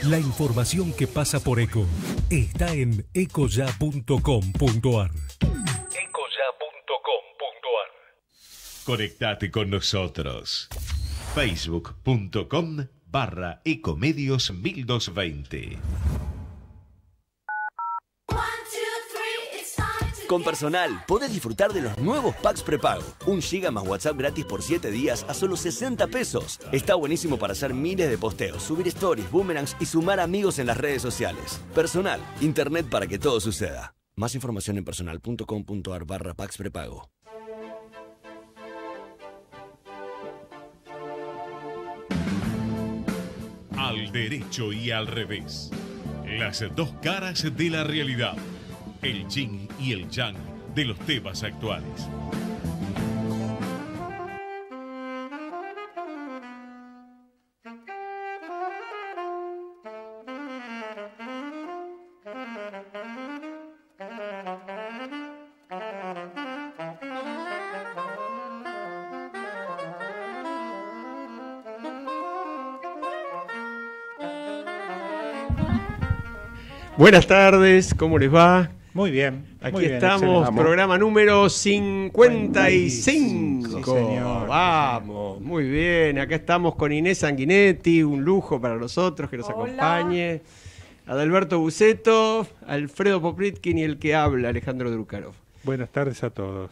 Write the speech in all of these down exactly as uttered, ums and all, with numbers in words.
La información que pasa por ECO está en ecoya punto com punto ar. ecoya punto com punto ar. Conectate con nosotros. Facebook.com barra Ecomedios mil doscientos veinte. Con Personal podés disfrutar de los nuevos packs prepago. Un giga más WhatsApp gratis por siete días a solo sesenta pesos. Está buenísimo para hacer miles de posteos, subir stories, boomerangs y sumar amigos en las redes sociales. Personal, internet para que todo suceda. Más información en personal.com punto ar barra packs prepago. Al derecho y al revés. Las dos caras de la realidad. El yin y el yang de los temas actuales. Buenas tardes, ¿cómo les va? Muy bien. Aquí muy bien, estamos, excelente. programa número cincuenta y cinco. Sí, señor. Vamos, muy bien. Acá estamos con Inés Sanguinetti, un lujo para nosotros que nos Hola. acompañe. Adalberto Buceto, Alfredo Popritkin y el que habla, Alejandro Drukarov. Buenas tardes a todos.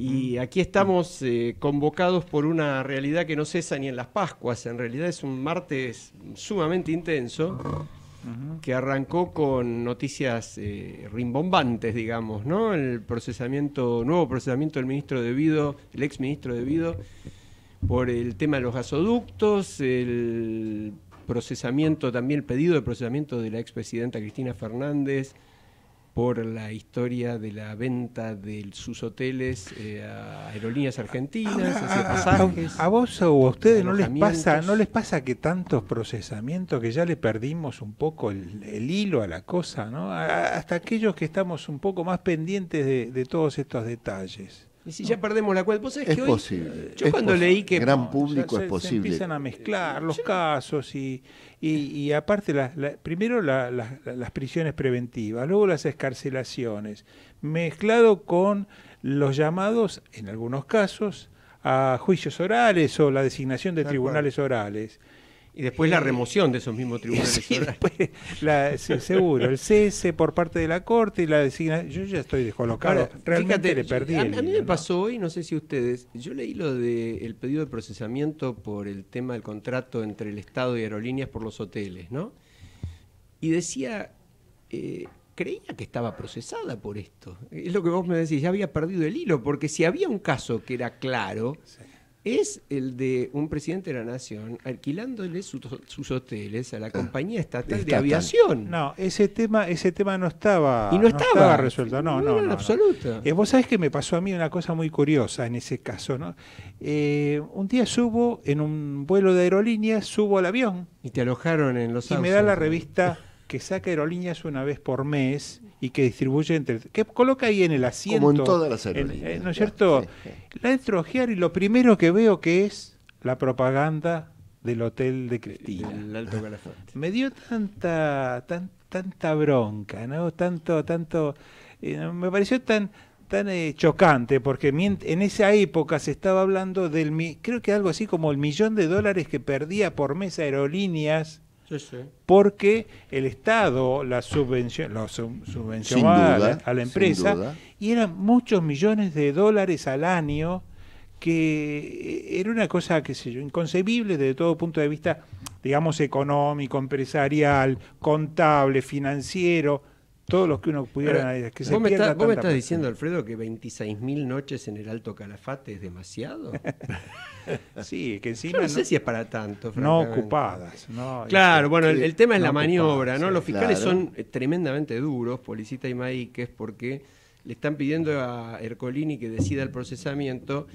Y aquí estamos eh, convocados por una realidad que no cesa ni en las Pascuas. En realidad es un martes sumamente intenso, que arrancó con noticias eh, rimbombantes, digamos, ¿no? El procesamiento, nuevo procesamiento del ministro de Vido, el ex ministro de Vido, por el tema de los gasoductos, el procesamiento, también el pedido de procesamiento de la expresidenta Cristina Fernández por la historia de la venta de sus hoteles eh, a aerolíneas argentinas, hacia pasajes. A, a vos o a ustedes no les pasa, alojamientos. no les pasa que tantos procesamientos que ya le perdimos un poco el, el hilo a la cosa, ¿no? A- a- hasta aquellos que estamos un poco más pendientes de, de todos estos detalles. Y si ya perdemos la cuenta, vos sabés Es que hoy, posible. yo es cuando posible. leí que gran No, público se- es Se posible. empiezan a mezclar los casos y, y, y aparte, la, la- primero la- la- las prisiones preventivas, luego las escarcelaciones, mezclado con los llamados, en algunos casos, a juicios orales o la designación de Tal tribunales orales. y después la Eh, remoción de esos mismos tribunales Sí, orales. después la- sí, seguro, el cese por parte de la Corte y la designación. Yo ya estoy descolocado. Ahora, Realmente fíjate, le perdí. a, el a mí hilo, me ¿no? pasó hoy, no sé si ustedes, yo leí lo del pedido de procesamiento por el tema del contrato entre el Estado y aerolíneas por los hoteles, ¿no? Y decía, eh, creía que estaba procesada por esto. Es lo que vos me decís, ya había perdido el hilo, porque si había un caso que era claro, es el de un presidente de la Nación alquilándole sus, sus hoteles a la compañía estatal de Estatal. aviación. No, ese tema, ese tema no estaba, Y no estaba. resuelto. No, No, no, en no, no. absoluto. Eh, vos sabés que me pasó a mí una cosa muy curiosa en ese caso, ¿no? Eh, un día subo en un vuelo de aerolíneas, subo al avión Y te alojaron en los y me Sauces. da la revista que saca aerolíneas una vez por mes y que distribuye entre, que coloca ahí en el asiento. Como en todas las en- aerolíneas. eh, ¿No es cierto? Sí, sí. La entro a ojear y lo primero que veo que es la propaganda del hotel de Cristina. El Alto Calafate. Me dio tanta tan, tanta bronca, ¿no? Tanto, tanto, eh, me pareció tan tan eh, chocante, porque mient- en esa época se estaba hablando del, mi- creo que algo así como el millón de dólares que perdía por mes aerolíneas, Sí, sí. porque el Estado la subvención, lo sub- subvencionaba a la- duda, a la sin empresa, duda. y eran muchos millones de dólares al año, que era una cosa, qué sé yo, inconcebible desde todo punto de vista, digamos, económico, empresarial, contable, financiero, todo lo que uno pudiera... Ahora, que se ¿Vos me, pierda estás, vos me tanta estás plata. diciendo, Alfredo, que veintiséis mil noches en el Alto Calafate es demasiado? Sí, que Yo encima no sé no, si es para tanto. no francamente. ocupadas. No, Claro, Este, bueno, el, el tema es no la maniobra, ocupadas, ¿no? sí, Los fiscales claro. son eh, tremendamente duros, Policita y Maíquez, porque le están pidiendo a Ercolini que decida el procesamiento,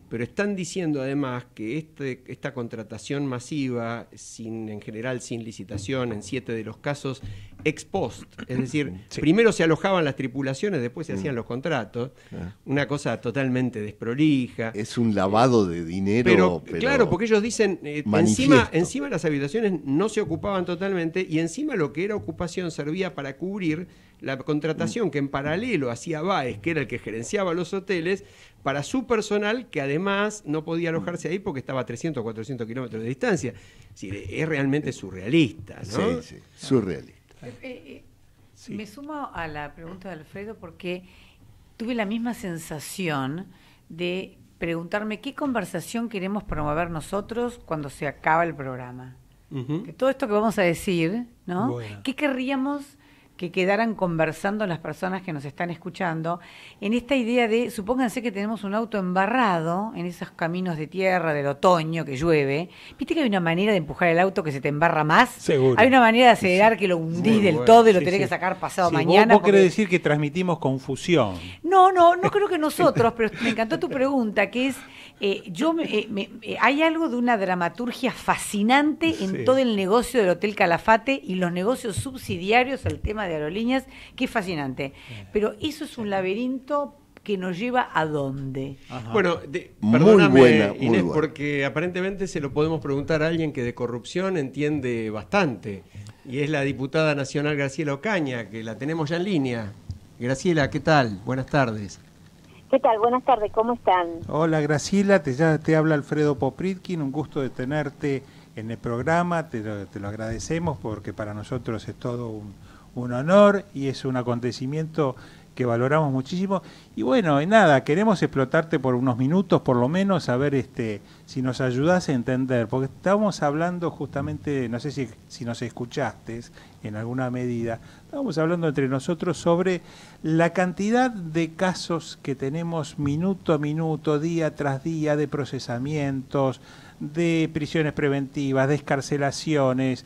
pero están diciendo además que este, esta contratación masiva, sin, en general sin licitación, en siete de los casos, ex post, es decir, sí. primero se alojaban las tripulaciones, después se hacían los contratos, claro. una cosa totalmente desprolija. Es un lavado de dinero. Pero, pero claro, porque ellos dicen, eh, encima, encima las habitaciones no se ocupaban totalmente y encima lo que era ocupación servía para cubrir la contratación que en paralelo hacía Baez, que era el que gerenciaba los hoteles, para su personal, que además no podía alojarse ahí porque estaba a trescientos o cuatrocientos kilómetros de distancia. Es decir, es realmente surrealista, ¿no? Sí, sí, surrealista. Eh, eh, sí. Me sumo a la pregunta de Alfredo porque tuve la misma sensación de preguntarme qué conversación queremos promover nosotros cuando se acaba el programa. Uh-huh. De todo esto que vamos a decir, ¿no? Bueno. ¿Qué querríamos que quedaran conversando las personas que nos están escuchando en esta idea de, supónganse que tenemos un auto embarrado en esos caminos de tierra del otoño que llueve, viste que hay una manera de empujar el auto que se te embarra más, seguro, hay una manera de acelerar que lo hundís Muy del bueno. todo y lo sí, tenés sí. que sacar pasado sí, mañana. Vos, vos querés decir que transmitimos confusión. No, no, no creo que nosotros, pero me encantó tu pregunta, que es, eh, yo me, eh, me, eh, hay algo de una dramaturgia fascinante en sí. todo el negocio del Hotel Calafate y los negocios subsidiarios al tema de de aerolíneas, que es fascinante. Pero eso es un laberinto que nos lleva a dónde. Ajá. Bueno, de, perdóname, muy buena, muy Inés, buena. porque aparentemente se lo podemos preguntar a alguien que de corrupción entiende bastante, y es la diputada nacional Graciela Ocaña, que la tenemos ya en línea. Graciela, ¿qué tal? Buenas tardes. ¿Qué tal? Buenas tardes, ¿cómo están? Hola Graciela, te, ya te habla Alfredo Popritkin, un gusto de tenerte en el programa, te lo, te lo agradecemos porque para nosotros es todo un un honor y es un acontecimiento que valoramos muchísimo. Y bueno, y nada, queremos explotarte por unos minutos, por lo menos, a ver este, si nos ayudás a entender, porque estábamos hablando justamente, no sé si, si nos escuchaste en alguna medida, estábamos hablando entre nosotros sobre la cantidad de casos que tenemos minuto a minuto, día tras día, de procesamientos, de prisiones preventivas, de excarcelaciones,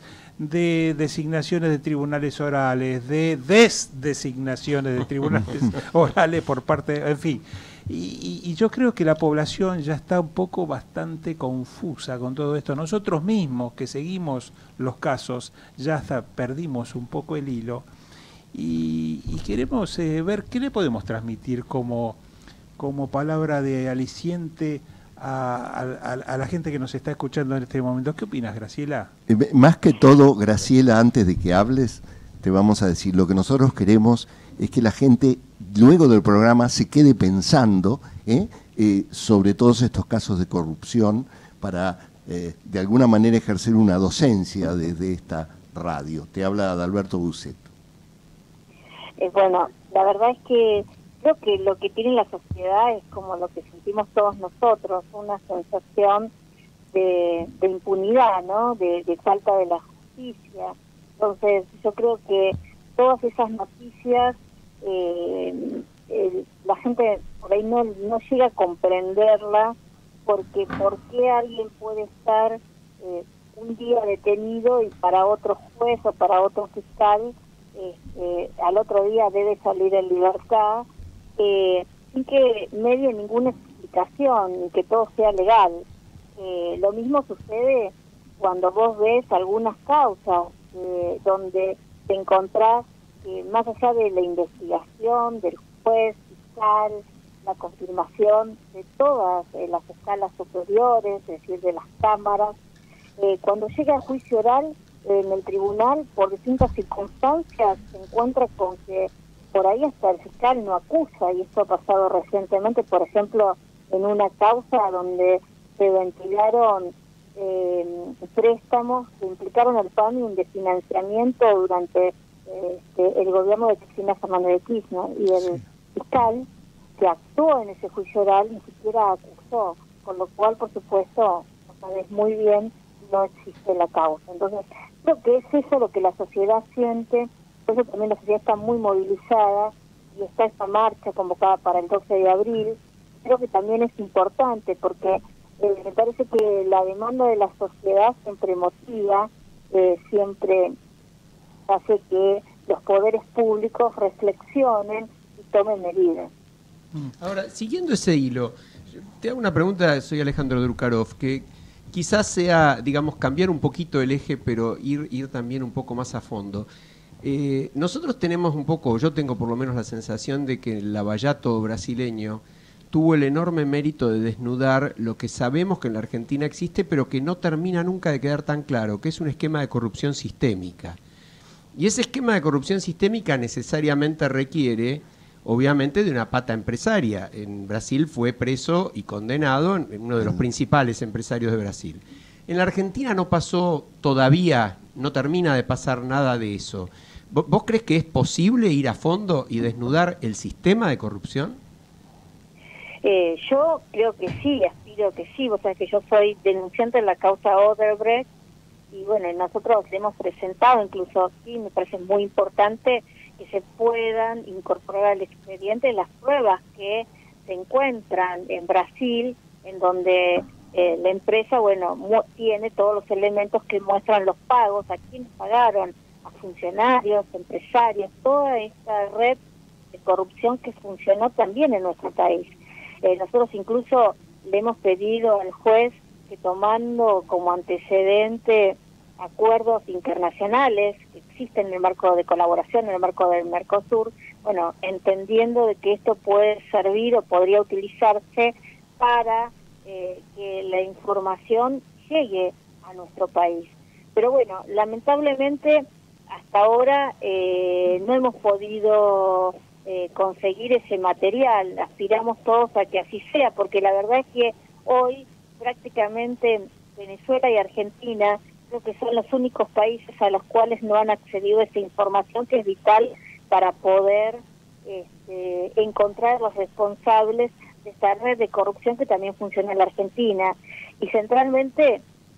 de designaciones de tribunales orales, de desdesignaciones de tribunales orales por parte, en fin. Y, y, y yo creo que la población ya está un poco bastante confusa con todo esto. Nosotros mismos que seguimos los casos ya hasta perdimos un poco el hilo y, y queremos eh, ver qué le podemos transmitir como, como palabra de aliciente A, a, a la gente que nos está escuchando en este momento. ¿Qué opinas, Graciela? Eh, más que todo, Graciela, antes de que hables, te vamos a decir, lo que nosotros queremos es que la gente, luego del programa, se quede pensando ¿eh? Eh, sobre todos estos casos de corrupción para, eh, de alguna manera, ejercer una docencia desde esta radio. Te habla Adalberto Bucet. Eh, bueno, la verdad es que creo que lo que tiene la sociedad es como lo que sentimos todos nosotros, una sensación de, de impunidad, ¿no? De, de falta de la justicia. Entonces, yo creo que todas esas noticias, eh, eh, la gente por ahí no, no llega a comprenderla, porque ¿por qué alguien puede estar eh, un día detenido y para otro juez o para otro fiscal eh, al otro día debe salir en libertad? Eh, sin que medie ninguna explicación y que todo sea legal. Eh, lo mismo sucede cuando vos ves algunas causas eh, donde te encontrás eh, más allá de la investigación del juez, fiscal, la confirmación de todas eh, las escalas superiores, es decir, de las cámaras, eh, cuando llega a juicio oral eh, en el tribunal, por distintas circunstancias se encuentra con que por ahí hasta el fiscal no acusa, y esto ha pasado recientemente, por ejemplo, en una causa donde se ventilaron eh, préstamos que implicaron al P A M I de financiamiento durante eh, este, el gobierno de Cristina Fernández de Kirchner, y el sí. fiscal que actuó en ese juicio oral ni siquiera acusó, con lo cual, por supuesto, sabes muy bien, no existe la causa. Entonces, creo que es eso lo que la sociedad siente. Por eso también la sociedad está muy movilizada y está esta marcha convocada para el doce de abril. Creo que también es importante porque eh, me parece que la demanda de la sociedad siempre motiva, eh, siempre hace que los poderes públicos reflexionen y tomen medidas. Ahora, siguiendo ese hilo, te hago una pregunta, soy Alejandro Drukarov, que quizás sea, digamos, cambiar un poquito el eje, pero ir, ir también un poco más a fondo. Eh, nosotros tenemos un poco, yo tengo por lo menos la sensación de que el lavallato brasileño tuvo el enorme mérito de desnudar lo que sabemos que en la Argentina existe, pero que no termina nunca de quedar tan claro, que es un esquema de corrupción sistémica. Y ese esquema de corrupción sistémica necesariamente requiere, obviamente, de una pata empresaria. En Brasil fue preso y condenado uno de los principales empresarios de Brasil. En la Argentina no pasó todavía, no termina de pasar nada de eso. ¿Vos crees que es posible ir a fondo y desnudar el sistema de corrupción? Eh, yo creo que sí, aspiro que sí. Vos sabés que yo soy denunciante en la causa Odebrecht y bueno, nosotros le hemos presentado incluso aquí, me parece muy importante que se puedan incorporar al expediente las pruebas que se encuentran en Brasil, en donde eh, la empresa, bueno, tiene todos los elementos que muestran los pagos, a quienes pagaron, a funcionarios, empresarios, toda esta red de corrupción que funcionó también en nuestro país. Eh, nosotros incluso le hemos pedido al juez que, tomando como antecedente acuerdos internacionales que existen en el marco de colaboración, en el marco del Mercosur, bueno, entendiendo de que esto puede servir o podría utilizarse para eh, que la información llegue a nuestro país. Pero bueno, lamentablemente hasta ahora eh, no hemos podido eh, conseguir ese material. Aspiramos todos a que así sea, porque la verdad es que hoy prácticamente Venezuela y Argentina creo que son los únicos países a los cuales no han accedido a esa información que es vital para poder este, encontrar los responsables de esta red de corrupción que también funciona en la Argentina. Y centralmente,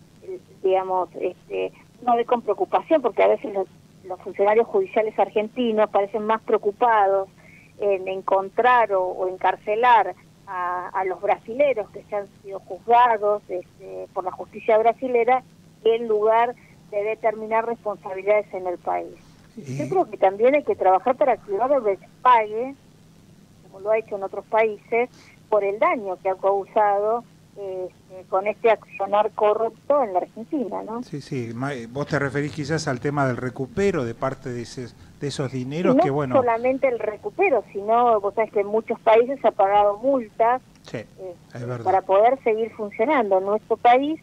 digamos, este, uno ve con preocupación porque a veces los, los funcionarios judiciales argentinos parecen más preocupados en encontrar o, o encarcelar a, a los brasileros que ya han sido juzgados este, por la justicia brasilera, en lugar de determinar responsabilidades en el país. Eh. Yo creo que también hay que trabajar para que Odebrecht pague, como lo ha hecho en otros países, por el daño que ha causado eh, con este accionar corrupto en la Argentina, ¿no? Sí, sí. Vos te referís quizás al tema del recupero de parte de, ese, de esos dineros no que, bueno... No solamente el recupero, sino, vos sabés que en muchos países ha pagado multas sí, eh, es verdad. para poder seguir funcionando. En nuestro país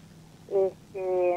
Este,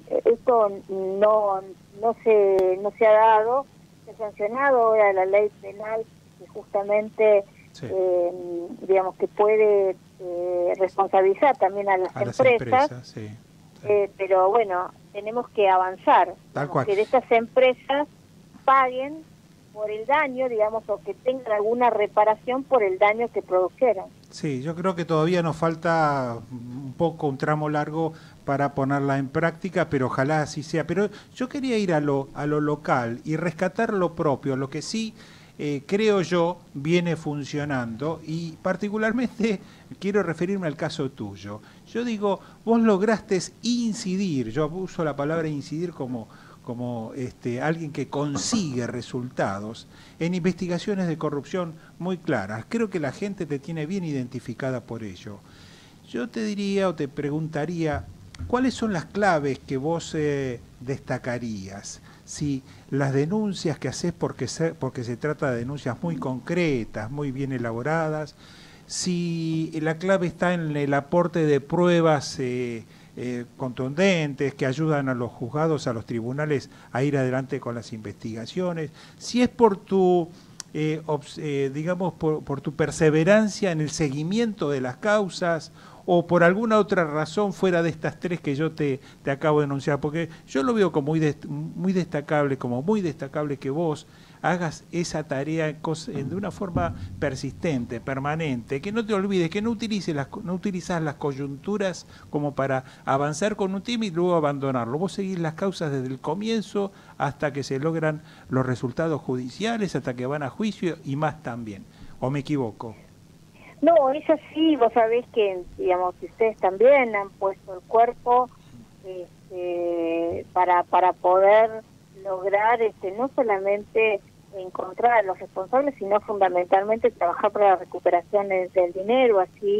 esto no no se no se ha dado, se ha sancionado ahora la ley penal que justamente sí. eh, digamos que puede eh, responsabilizar también a las a empresas, las empresas sí, sí. Eh, pero bueno, tenemos que avanzar, Tal cual. que de estas empresas paguen por el daño, digamos, o que tengan alguna reparación por el daño que produjeron. Sí, yo creo que todavía nos falta un poco, un tramo largo para ponerla en práctica, pero ojalá así sea. Pero yo quería ir a lo, a lo local y rescatar lo propio, lo que sí eh, creo yo viene funcionando, y particularmente quiero referirme al caso tuyo. Yo digo, vos lograste incidir, yo uso la palabra incidir como... como este, alguien que consigue resultados en investigaciones de corrupción muy claras. Creo que la gente te tiene bien identificada por ello. Yo te diría o te preguntaría, ¿cuáles son las claves que vos eh, destacarías? Si las denuncias que haces porque se, porque se trata de denuncias muy concretas, muy bien elaboradas, si la clave está en el aporte de pruebas eh, Eh, contundentes que ayudan a los juzgados, a los tribunales a ir adelante con las investigaciones, si es por tu, eh, eh, digamos, por, por tu perseverancia en el seguimiento de las causas o por alguna otra razón fuera de estas tres que yo te, te acabo de enunciar, porque yo lo veo como muy, dest muy destacable, como muy destacable que vos hagas esa tarea de una forma persistente, permanente, que no te olvides, que no utilices las, no utilizas las coyunturas como para avanzar con un tema y luego abandonarlo. Vos seguís las causas desde el comienzo hasta que se logran los resultados judiciales, hasta que van a juicio y más también. ¿O me equivoco? No, es así. Vos sabés que, digamos, ustedes también han puesto el cuerpo este, para, para poder lograr este, no solamente encontrar a los responsables, sino fundamentalmente trabajar para la recuperación del dinero. Así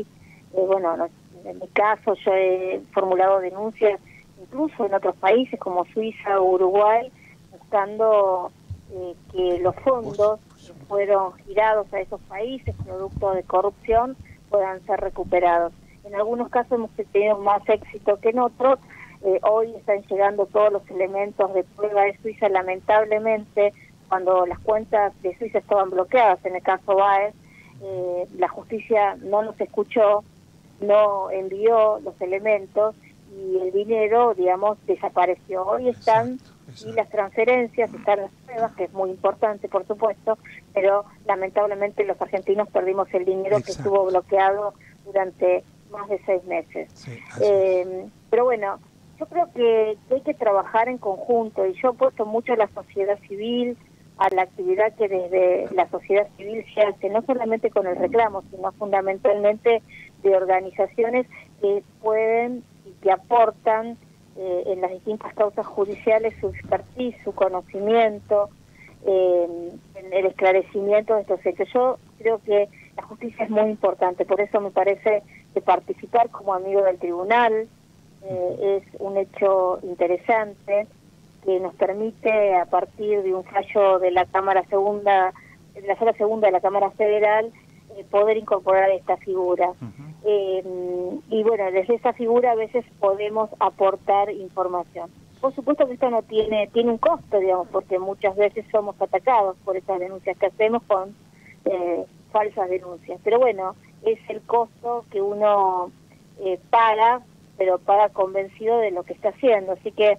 Eh, bueno, no, en mi caso yo he formulado denuncias incluso en otros países como Suiza o Uruguay, buscando eh, que los fondos que fueron girados a esos países producto de corrupción puedan ser recuperados. En algunos casos hemos tenido más éxito que en otros. Eh, hoy están llegando todos los elementos de prueba de Suiza. Lamentablemente, cuando las cuentas de Suiza estaban bloqueadas, en el caso Baez, eh, la justicia no nos escuchó, no envió los elementos y el dinero, digamos, desapareció. Hoy están, exacto, exacto. Y las transferencias, están las pruebas, que es muy importante, por supuesto, pero lamentablemente los argentinos perdimos el dinero, exacto, que estuvo bloqueado durante más de seis meses. Sí, eh, pero bueno, yo creo que hay que trabajar en conjunto, y yo apuesto mucho a la sociedad civil, a la actividad que desde la sociedad civil se hace, no solamente con el reclamo, sino fundamentalmente de organizaciones que pueden y que aportan eh, en las distintas causas judiciales su expertise, su conocimiento, eh, en el esclarecimiento de estos hechos. Yo creo que la justicia es muy importante, por eso me parece que participar como amigo del tribunal eh, es un hecho interesante que nos permite, a partir de un fallo de la Cámara Segunda, de la Sala Segunda de la Cámara Federal, eh, poder incorporar esta figura. Uh-huh. eh, y bueno, desde esa figura a veces podemos aportar información. Por supuesto que esto no tiene tiene un costo, digamos, porque muchas veces somos atacados por esas denuncias que hacemos con eh, falsas denuncias. Pero bueno, es el costo que uno eh, paga, pero paga convencido de lo que está haciendo. Así que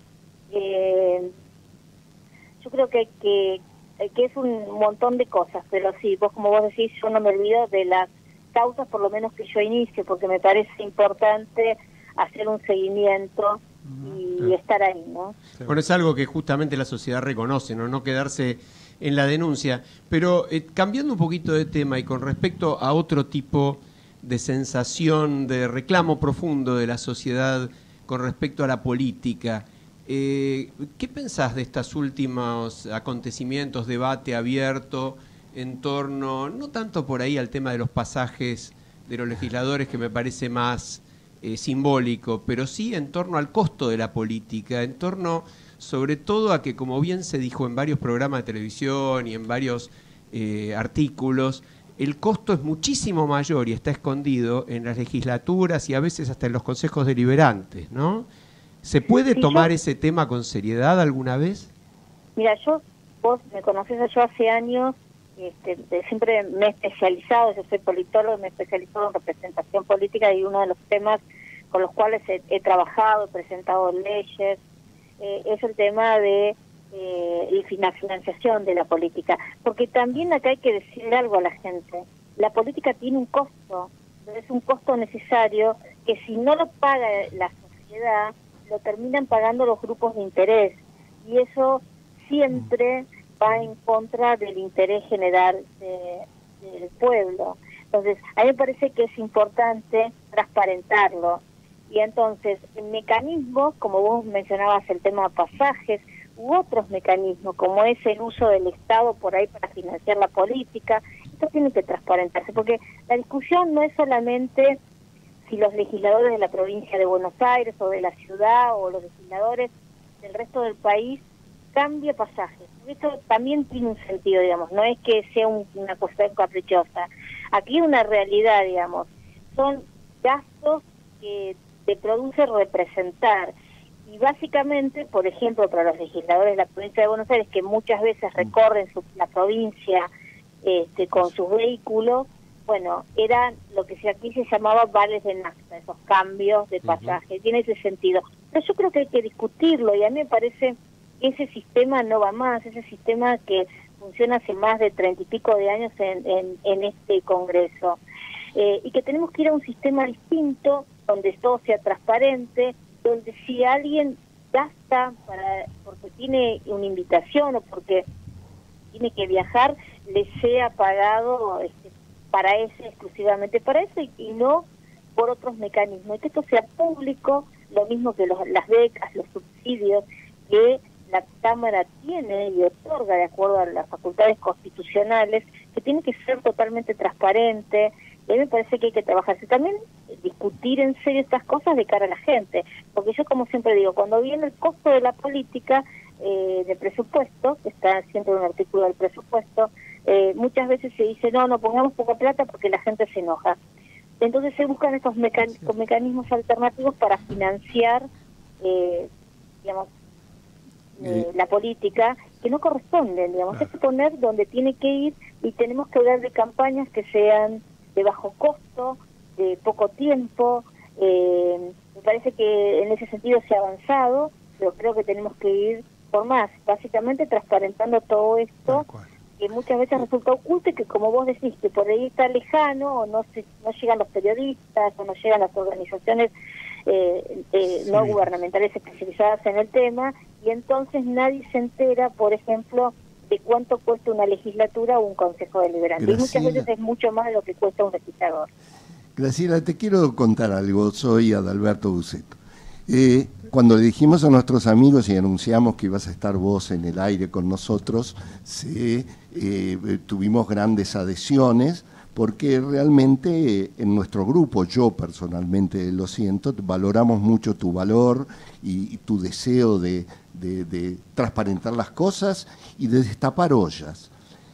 Eh, yo creo que, que que es un montón de cosas, pero sí, vos como vos decís, yo no me olvido de las causas, por lo menos que yo inicio, porque me parece importante hacer un seguimiento y sí. estar ahí, ¿no? Bueno, es algo que justamente la sociedad reconoce, no, no quedarse en la denuncia. Pero eh, cambiando un poquito de tema y con respecto a otro tipo de sensación, de reclamo profundo de la sociedad con respecto a la política, Eh, ¿qué pensás de estos últimos acontecimientos, debate abierto en torno, no tanto por ahí al tema de los pasajes de los legisladores, que me parece más eh, simbólico, pero sí en torno al costo de la política, en torno sobre todo a que, como bien se dijo en varios programas de televisión y en varios eh, artículos, el costo es muchísimo mayor y está escondido en las legislaturas y a veces hasta en los consejos deliberantes, ¿no? ¿Se puede sí, tomar yo, ese tema con seriedad alguna vez? Mira, yo, vos me conocés, yo hace años, este, siempre me he especializado, yo soy politólogo, me he especializado en representación política, y uno de los temas con los cuales he, he trabajado, he presentado leyes, eh, es el tema de eh, la financiación de la política. Porque también acá hay que decirle algo a la gente, la política tiene un costo, es un costo necesario que si no lo paga la sociedad, lo terminan pagando los grupos de interés, y eso siempre va en contra del interés general de, del pueblo. Entonces, a mí me parece que es importante transparentarlo, y entonces en mecanismos, como vos mencionabas el tema de pasajes, u otros mecanismos, como es el uso del Estado por ahí para financiar la política, esto tiene que transparentarse, porque la discusión no es solamente si los legisladores de la provincia de Buenos Aires o de la ciudad o los legisladores del resto del país cambie pasajes. Esto también tiene un sentido, digamos, no es que sea un, una cuestión caprichosa. Aquí hay una realidad, digamos, son gastos que te produce representar. Y básicamente, por ejemplo, para los legisladores de la provincia de Buenos Aires, que muchas veces recorren su, la provincia este, con sus vehículos, bueno, eran lo que aquí se llamaba vales de nafta, esos cambios de pasaje, uh-huh. Tiene ese sentido. Pero yo creo que hay que discutirlo, y a mí me parece que ese sistema no va más, ese sistema que funciona hace más de treinta y pico de años en, en, en este Congreso, eh, y que tenemos que ir a un sistema distinto, donde todo sea transparente, donde si alguien gasta para porque tiene una invitación o porque tiene que viajar, le sea pagado este, para ese, exclusivamente para eso, y, y no por otros mecanismos. Y que esto sea público, lo mismo que los, las becas, los subsidios que la Cámara tiene y otorga de acuerdo a las facultades constitucionales, que tiene que ser totalmente transparente, Y a mí me parece que hay que trabajarse también, discutir en serio estas cosas de cara a la gente, porque yo como siempre digo, cuando viene el costo de la política, eh, de presupuesto, que está siempre en un artículo del presupuesto, eh, muchas veces se dice, no, no pongamos poca plata porque la gente se enoja. Entonces se buscan estos mecan mecanismos alternativos para financiar, eh, digamos, eh, la política, que no corresponden, digamos, hay que poner donde tiene que ir y tenemos que hablar de campañas que sean de bajo costo, de poco tiempo. Eh, me parece que en ese sentido se ha avanzado, pero creo que tenemos que ir por más, básicamente transparentando todo esto, que muchas veces resulta oculto y que, como vos decís, que por ahí está lejano, o no, se, no llegan los periodistas, o no llegan las organizaciones eh, eh, sí. no gubernamentales especializadas en el tema, y entonces nadie se entera, por ejemplo, de cuánto cuesta una legislatura o un consejo deliberante. Graciela. Y muchas veces es mucho más de lo que cuesta un legislador. Graciela, te quiero contar algo. Soy Adalberto Buceto. Eh, cuando le dijimos a nuestros amigos y anunciamos que ibas a estar vos en el aire con nosotros, sí, eh, tuvimos grandes adhesiones, porque realmente eh, en nuestro grupo, yo personalmente lo siento, valoramos mucho tu valor y, y tu deseo de, de, de transparentar las cosas y de destapar ollas.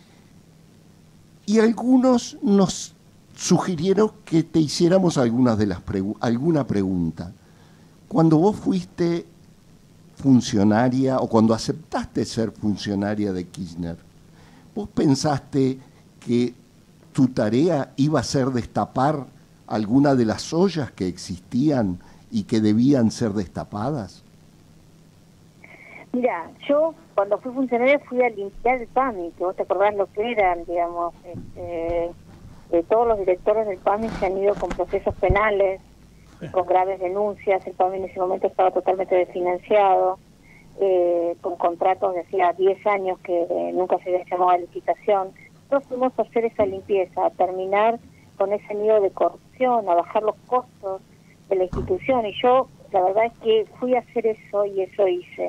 Y algunos nos sugirieron que te hiciéramos algunas de las pregu- alguna pregunta. Cuando vos fuiste funcionaria o cuando aceptaste ser funcionaria de Kirchner, ¿vos pensaste que tu tarea iba a ser destapar alguna de las ollas que existían y que debían ser destapadas? Mira, yo cuando fui funcionaria fui a limpiar el P A M I, que vos te acordás lo que eran, digamos, este, eh, todos los directores del P A M I se han ido con procesos penales, con graves denuncias. El P A M I en ese momento estaba totalmente desfinanciado, eh, con contratos de hacía diez años que eh, nunca se había llamado a licitación. Nosotros fuimos a hacer esa limpieza, a terminar con ese nido de corrupción, a bajar los costos de la institución, y yo la verdad es que fui a hacer eso y eso hice.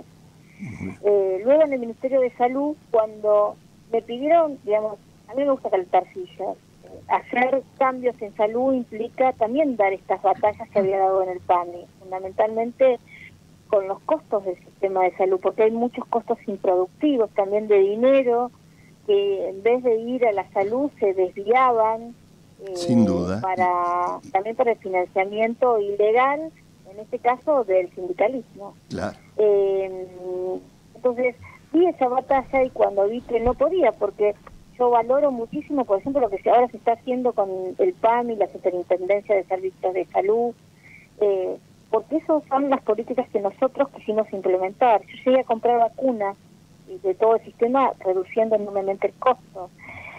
Eh, luego en el Ministerio de Salud, cuando me pidieron, digamos, a mí me gusta calentar sillas, hacer cambios en salud implica también dar estas batallas que había dado en el P A M I, fundamentalmente con los costos del sistema de salud, porque hay muchos costos improductivos, también de dinero, que en vez de ir a la salud se desviaban eh, sin duda para también para el financiamiento ilegal, en este caso del sindicalismo. Claro. Eh, entonces vi esa batalla y cuando vi que no podía, porque yo valoro muchísimo, por ejemplo, lo que se, ahora se está haciendo con el P A M I, la Superintendencia de Servicios de Salud, eh, porque esas son las políticas que nosotros quisimos implementar. Yo llegué a comprar vacunas de todo el sistema reduciendo enormemente el costo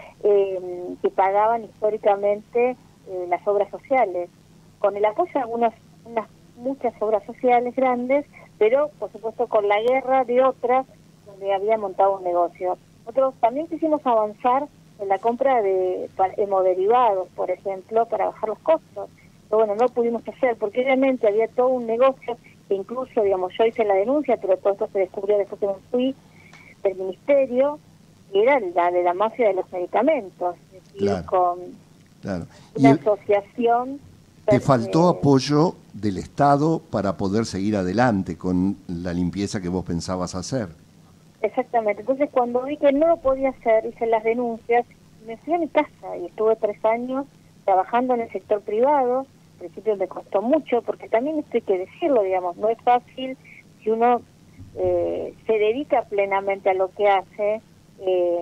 eh, que pagaban históricamente eh, las obras sociales, con el apoyo de algunas unas, muchas obras sociales grandes, pero por supuesto con la guerra de otras donde había montado un negocio. Nosotros también quisimos avanzar en la compra de hemoderivados, por ejemplo, para bajar los costos, pero bueno, no pudimos hacer porque obviamente había todo un negocio que incluso, digamos, yo hice la denuncia, pero todo esto se descubrió después que me fui del ministerio, que era la de la mafia de los medicamentos, es decir, claro, con claro. una Y asociación. te faltó eh, apoyo del Estado para poder seguir adelante con la limpieza que vos pensabas hacer. Exactamente. Entonces, cuando vi que no lo podía hacer, hice las denuncias, me fui a mi casa y estuve tres años trabajando en el sector privado. Al principio me costó mucho, porque también esto hay que decirlo, digamos, no es fácil si uno eh, se dedica plenamente a lo que hace, eh,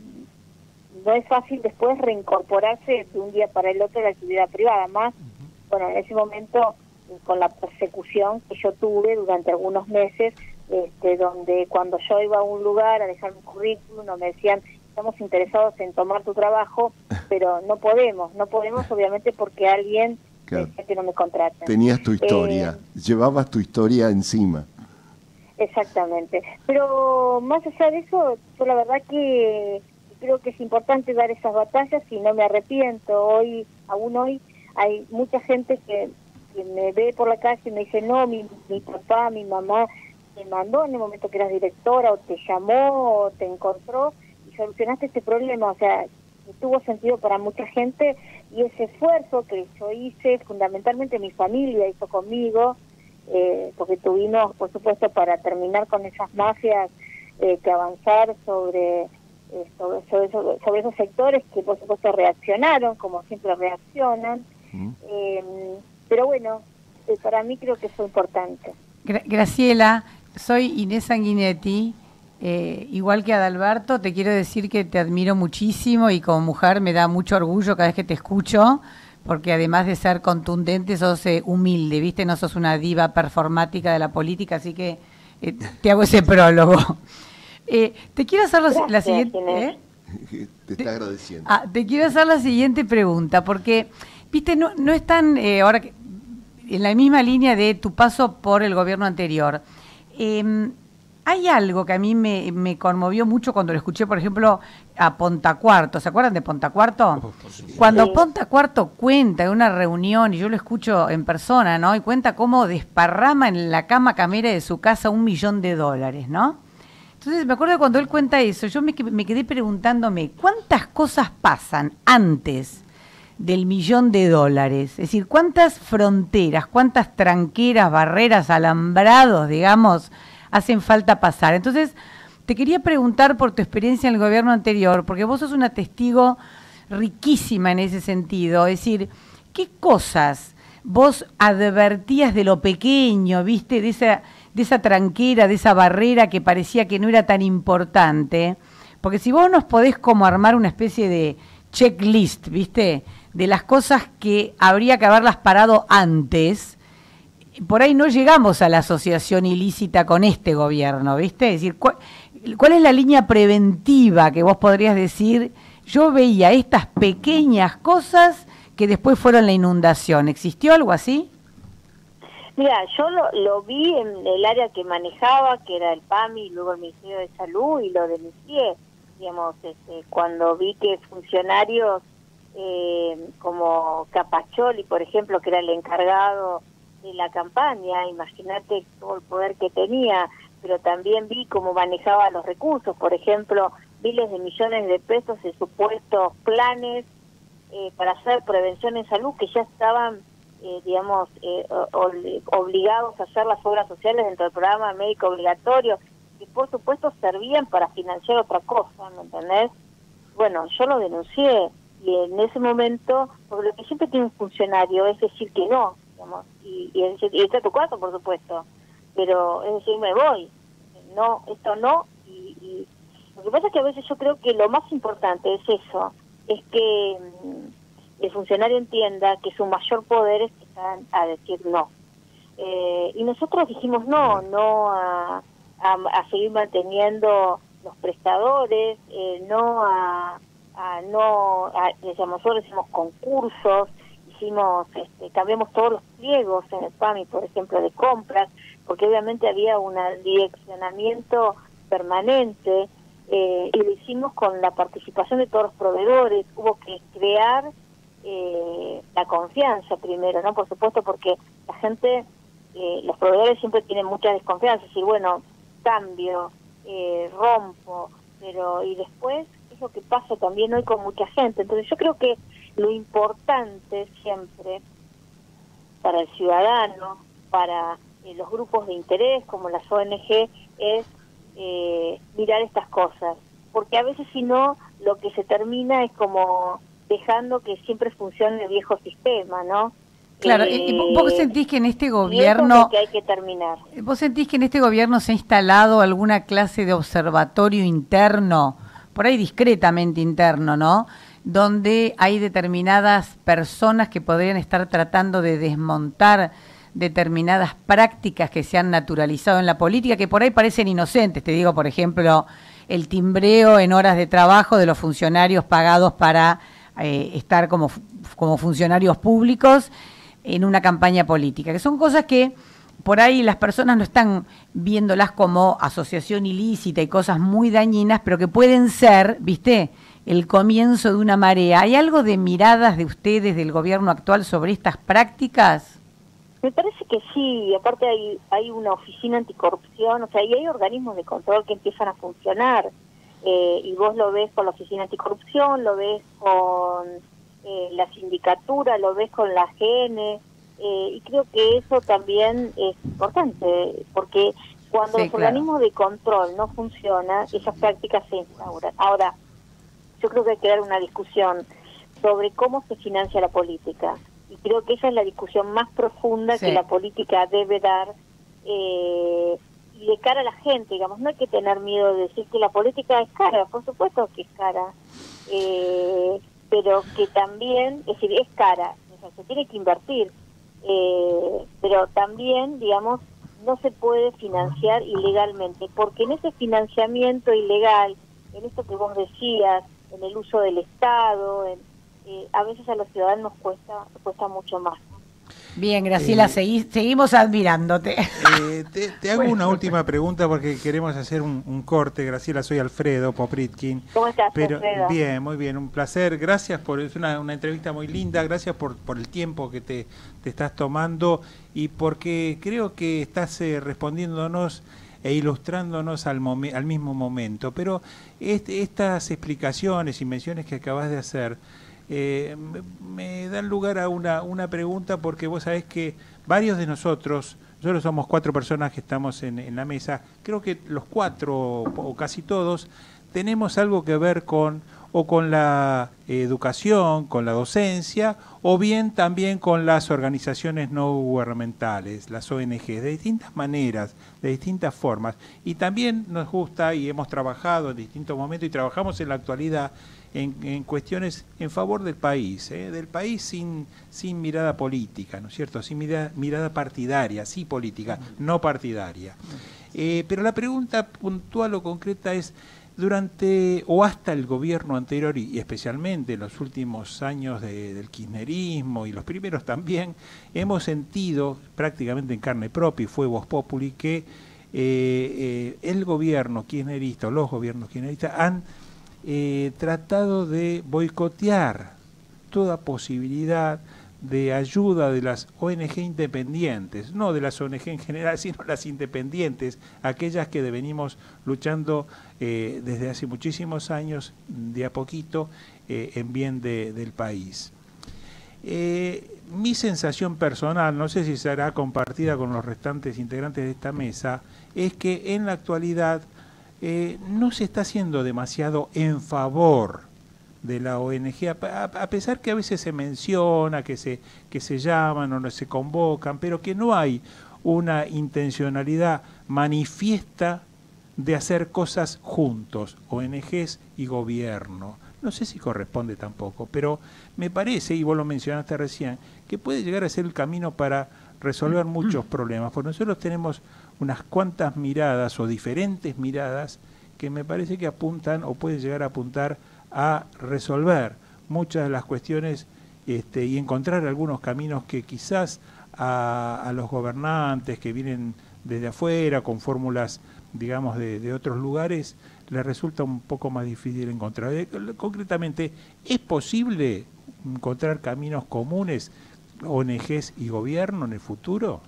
no es fácil después reincorporarse de un día para el otro a la actividad privada. Más, bueno, en ese momento, con la persecución que yo tuve durante algunos meses, este, donde cuando yo iba a un lugar a dejar mi currículum, no me decían, estamos interesados en tomar tu trabajo, pero no podemos, no podemos obviamente porque alguien Claro. decía que no me contraten. Tenías tu historia, Eh, llevabas tu historia encima. Exactamente. Pero más allá de eso, yo la verdad que creo que es importante dar esas batallas y no me arrepiento. Hoy, aún hoy, hay mucha gente que, que me ve por la calle y me dice, no, mi, mi papá, mi mamá te mandó en el momento que eras directora, o te llamó, o te encontró, y solucionaste este problema. O sea, que tuvo sentido para mucha gente, y ese esfuerzo que yo hice, fundamentalmente mi familia hizo conmigo, eh, porque tuvimos, por supuesto, para terminar con esas mafias, eh, que avanzar sobre, eh, sobre, sobre, sobre, sobre esos sectores que, por supuesto, reaccionaron, como siempre reaccionan. Mm. Eh, pero bueno, eh, para mí creo que fue importante. Gra- Graciela, soy Inés Sanguinetti. Eh, igual que Adalberto, te quiero decir que te admiro muchísimo y como mujer me da mucho orgullo cada vez que te escucho, porque además de ser contundente sos eh, humilde, ¿viste? No sos una diva performática de la política, así que eh, te hago ese prólogo. Eh, te quiero hacer lo, Gracias, la siguiente... ¿eh? Te está agradeciendo. Ah, te quiero hacer la siguiente pregunta, porque, viste, no, no están, eh, ahora que, en la misma línea de tu paso por el gobierno anterior. Eh, Hay algo que a mí me, me conmovió mucho cuando lo escuché, por ejemplo, a Pontacuarto. ¿Se acuerdan de Pontacuarto? Oh, cuando sí. Pontacuarto cuenta en una reunión, y yo lo escucho en persona, ¿no? Y cuenta cómo desparrama en la cama camera de su casa un millón de dólares, ¿no? Entonces me acuerdo que cuando él cuenta eso, yo me, me quedé preguntándome, ¿cuántas cosas pasan antes del millón de dólares? Es decir, ¿cuántas fronteras, cuántas tranqueras, barreras, alambrados, digamos, hacen falta pasar? Entonces, te quería preguntar por tu experiencia en el gobierno anterior, porque vos sos una testigo riquísima en ese sentido. Es decir, ¿qué cosas vos advertías de lo pequeño, viste, de esa, de esa tranquera, de esa barrera que parecía que no era tan importante? Porque si vos nos podés como armar una especie de checklist, viste, de las cosas que habría que haberlas parado antes, por ahí no llegamos a la asociación ilícita con este gobierno, ¿viste? Es decir, ¿cuál, cuál es la línea preventiva que vos podrías decir? Yo veía estas pequeñas cosas que después fueron la inundación. ¿Existió algo así? Mira, yo lo, lo vi en el área que manejaba, que era el P A M I y luego el Ministerio de Salud, y lo denuncié, digamos, este, cuando vi que funcionarios eh, como Capacholi, por ejemplo, que era el encargado de la campaña, imagínate todo el poder que tenía, pero también vi cómo manejaba los recursos, por ejemplo, miles de millones de pesos en supuestos planes eh, para hacer prevención en salud, que ya estaban, eh, digamos, eh, obligados a hacer las obras sociales dentro del programa médico obligatorio, que por supuesto servían para financiar otra cosa, ¿me entendés? Bueno, yo lo denuncié, y en ese momento, porque lo que siempre tiene un funcionario es decir que no, digamos, y, y, y está tu caso, por supuesto, pero es decir, me voy, no, esto no, y, y lo que pasa es que a veces yo creo que lo más importante es eso, es que mm, el funcionario entienda que su mayor poder es que están a decir no. Eh, y nosotros dijimos no, no a, a, a seguir manteniendo los prestadores, eh, no a, a no, a, nosotros hicimos concursos, hicimos, este, cambiamos todos los pliegos en el P A M I, por ejemplo, de compras, porque obviamente había un direccionamiento permanente, eh, y lo hicimos con la participación de todos los proveedores. Hubo que crear eh, la confianza primero, ¿no? Por supuesto, porque la gente, eh, los proveedores siempre tienen mucha desconfianza, y bueno, cambio, eh, rompo, pero y después es lo que pasa también hoy con mucha gente. Entonces yo creo que lo importante siempre para el ciudadano, para eh, los grupos de interés como las O N G, es eh, mirar estas cosas, porque a veces si no, lo que se termina es como dejando que siempre funcione el viejo sistema, ¿no? Claro, eh, ¿vos sentís que en este gobierno... Y eso es lo que hay que terminar. ¿Vos sentís que en este gobierno se ha instalado alguna clase de observatorio interno, por ahí discretamente interno, ¿no?, donde hay determinadas personas que podrían estar tratando de desmontar determinadas prácticas que se han naturalizado en la política, que por ahí parecen inocentes? Te digo, por ejemplo, el timbreo en horas de trabajo de los funcionarios pagados para eh, estar como, como funcionarios públicos en una campaña política, que son cosas que por ahí las personas no están viéndolas como asociación ilícita y cosas muy dañinas, pero que pueden ser, ¿viste?, el comienzo de una marea. ¿Hay algo de miradas de ustedes, del gobierno actual, sobre estas prácticas? Me parece que sí, aparte hay hay una oficina anticorrupción, o sea, y hay organismos de control que empiezan a funcionar. eh, y vos lo ves con la Oficina Anticorrupción, lo ves con eh, la sindicatura, lo ves con la G N, eh, y creo que eso también es importante, porque cuando sí, los claro. organismos de control no funcionan, esas prácticas se instauran. Ahora, yo creo que hay que dar una discusión sobre cómo se financia la política, y creo que esa es la discusión más profunda sí. que la política debe dar, eh, y de cara a la gente, digamos, no hay que tener miedo de decir que la política es cara, por supuesto que es cara, eh, pero que también, es decir, es cara, o sea, se tiene que invertir, eh, pero también, digamos, no se puede financiar ilegalmente, porque en ese financiamiento ilegal, en esto que vos decías, en el uso del Estado, en, eh, a veces a los ciudadanos cuesta cuesta mucho más. Bien, Graciela, eh, segui seguimos admirándote. Eh, te, te hago bueno. una última pregunta porque queremos hacer un, un corte. Graciela, soy Alfredo Popritkin. ¿Cómo estás, Pero, Alfredo? Bien, muy bien, un placer. Gracias por, es una, una entrevista muy linda. Gracias por, por el tiempo que te, te estás tomando y porque creo que estás eh, respondiéndonos e ilustrándonos al, al mismo momento. Pero este, estas explicaciones y menciones que acabas de hacer eh, me, me dan lugar a una, una pregunta, porque vos sabés que varios de nosotros, nosotros somos cuatro personas que estamos en, en la mesa, creo que los cuatro o, o casi todos tenemos algo que ver con o con la educación, con la docencia, o bien también con las organizaciones no gubernamentales, las O N G, de distintas maneras, de distintas formas. Y también nos gusta y hemos trabajado en distintos momentos y trabajamos en la actualidad en, en cuestiones en favor del país, ¿eh? del país sin, sin mirada política, ¿no es cierto? Sin mirada, mirada partidaria, sí política, no partidaria. Eh, pero la pregunta puntual o concreta es, durante o hasta el gobierno anterior y, y especialmente en los últimos años de, del kirchnerismo y los primeros también, hemos sentido prácticamente en carne propia, y fue Vox Populi, que eh, eh, el gobierno kirchnerista o los gobiernos kirchneristas han eh, tratado de boicotear toda posibilidad de ayuda de las O N G independientes, no de las O N G en general, sino las independientes, aquellas que venimos luchando eh, desde hace muchísimos años, de a poquito, eh, en bien de, del país. Eh, mi sensación personal, no sé si será compartida con los restantes integrantes de esta mesa, es que en la actualidad eh, no se está haciendo demasiado en favor de la O N G, a, a pesar que a veces se menciona, que se, que se llaman o no se convocan, pero que no hay una intencionalidad manifiesta de hacer cosas juntos, O N Ges y gobierno. No sé si corresponde tampoco, pero me parece, y vos lo mencionaste recién, que puede llegar a ser el camino para resolver muchos problemas, porque nosotros tenemos unas cuantas miradas o diferentes miradas que me parece que apuntan o pueden llegar a apuntar a resolver muchas de las cuestiones este, y encontrar algunos caminos que quizás a, a los gobernantes que vienen desde afuera con fórmulas, digamos, de, de otros lugares, les resulta un poco más difícil encontrar. Eh, concretamente, ¿es posible encontrar caminos comunes, O N Ges y gobierno en el futuro?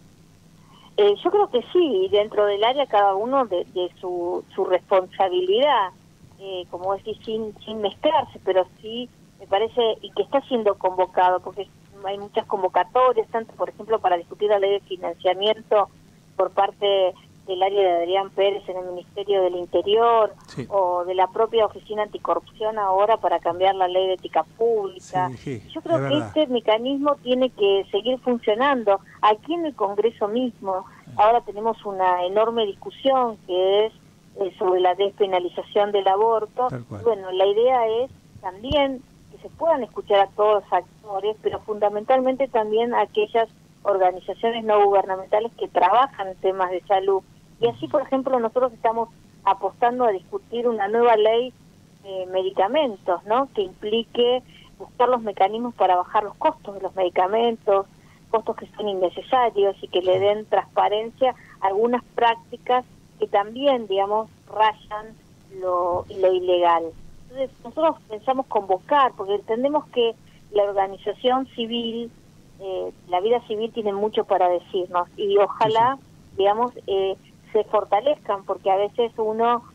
Eh, yo creo que sí, dentro del área cada uno de, de su, su responsabilidad. Eh, como decir, sin, sin mezclarse, pero sí me parece, y que está siendo convocado, porque hay muchas convocatorias, tanto por ejemplo para discutir la ley de financiamiento por parte del área de Adrián Pérez en el Ministerio del Interior, sí. o de la propia Oficina Anticorrupción ahora para cambiar la ley de ética pública. Sí, sí, Yo creo que este mecanismo tiene que seguir funcionando. Aquí en el Congreso mismo, ahora tenemos una enorme discusión que es sobre la despenalización del aborto. Bueno, la idea es también que se puedan escuchar a todos los actores, pero fundamentalmente también a aquellas organizaciones no gubernamentales que trabajan en temas de salud. Y así, por ejemplo, nosotros estamos apostando a discutir una nueva ley de medicamentos, ¿no?, que implique buscar los mecanismos para bajar los costos de los medicamentos, costos que son innecesarios y que le den transparencia a algunas prácticas que también, digamos, rayan lo, lo ilegal. Entonces, nosotros pensamos convocar, porque entendemos que la organización civil, eh, la vida civil tiene mucho para decirnos, y ojalá, sí, sí. digamos, eh, se fortalezcan, porque a veces uno, y,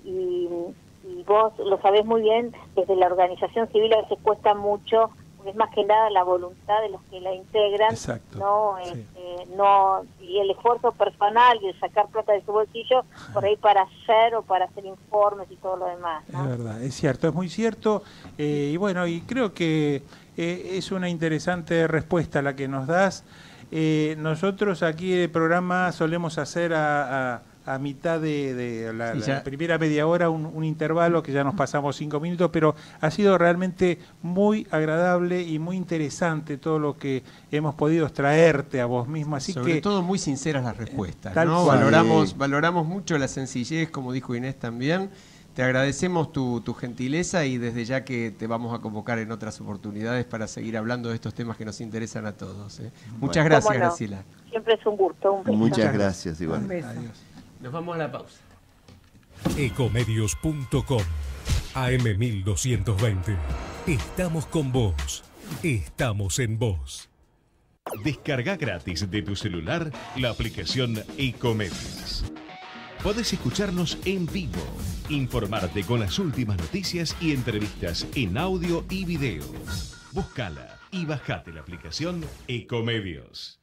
y, y vos lo sabés muy bien, desde la organización civil a veces cuesta mucho, porque es más que nada la voluntad de los que la integran, Exacto, no, sí. este, no y el esfuerzo personal y el sacar plata de su bolsillo por ahí para hacer o para hacer informes y todo lo demás, ¿no? Es verdad, es cierto, es muy cierto, eh, y bueno, y creo que eh, es una interesante respuesta la que nos das. Eh, nosotros aquí en el programa solemos hacer a, a a mitad de, de la, Sí, la primera media hora un, un intervalo que ya nos pasamos cinco minutos, pero ha sido realmente muy agradable y muy interesante todo lo que hemos podido traerte a vos mismo. Así Sobre que todo muy sinceras las respuestas, tal ¿no? cual. Valoramos, valoramos mucho la sencillez, como dijo Inés también. Te agradecemos tu, tu gentileza y desde ya que te vamos a convocar en otras oportunidades para seguir hablando de estos temas que nos interesan a todos, ¿eh? Muchas Bueno. gracias, ¿Cómo no? Graciela. Siempre es un gusto, un beso. Muchas gracias, Un igual. beso. Adiós. Nos vamos a la pausa. Ecomedios punto com A M mil doscientos veinte. Estamos con vos. Estamos en vos. Descarga gratis de tu celular la aplicación Ecomedios. Podés escucharnos en vivo, informarte con las últimas noticias y entrevistas en audio y video. Búscala y bajate la aplicación Ecomedios.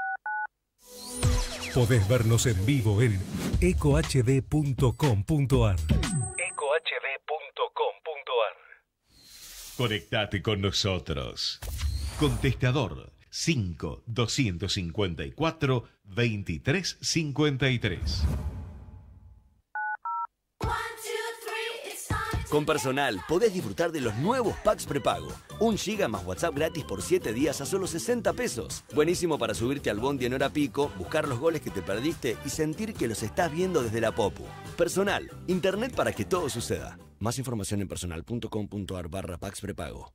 Podés vernos en vivo en eco h d punto com punto a r. eco h d punto com punto a r. Conectate con nosotros. Contestador cinco doscientos cincuenta y cuatro veintitrés cincuenta y tres. Con Personal podés disfrutar de los nuevos packs prepago. Un giga más WhatsApp gratis por siete días a solo sesenta pesos. Buenísimo para subirte al bondi en hora pico, buscar los goles que te perdiste y sentir que los estás viendo desde la Popu. Personal, internet para que todo suceda. Más información en personal punto com punto a r barra packs prepago.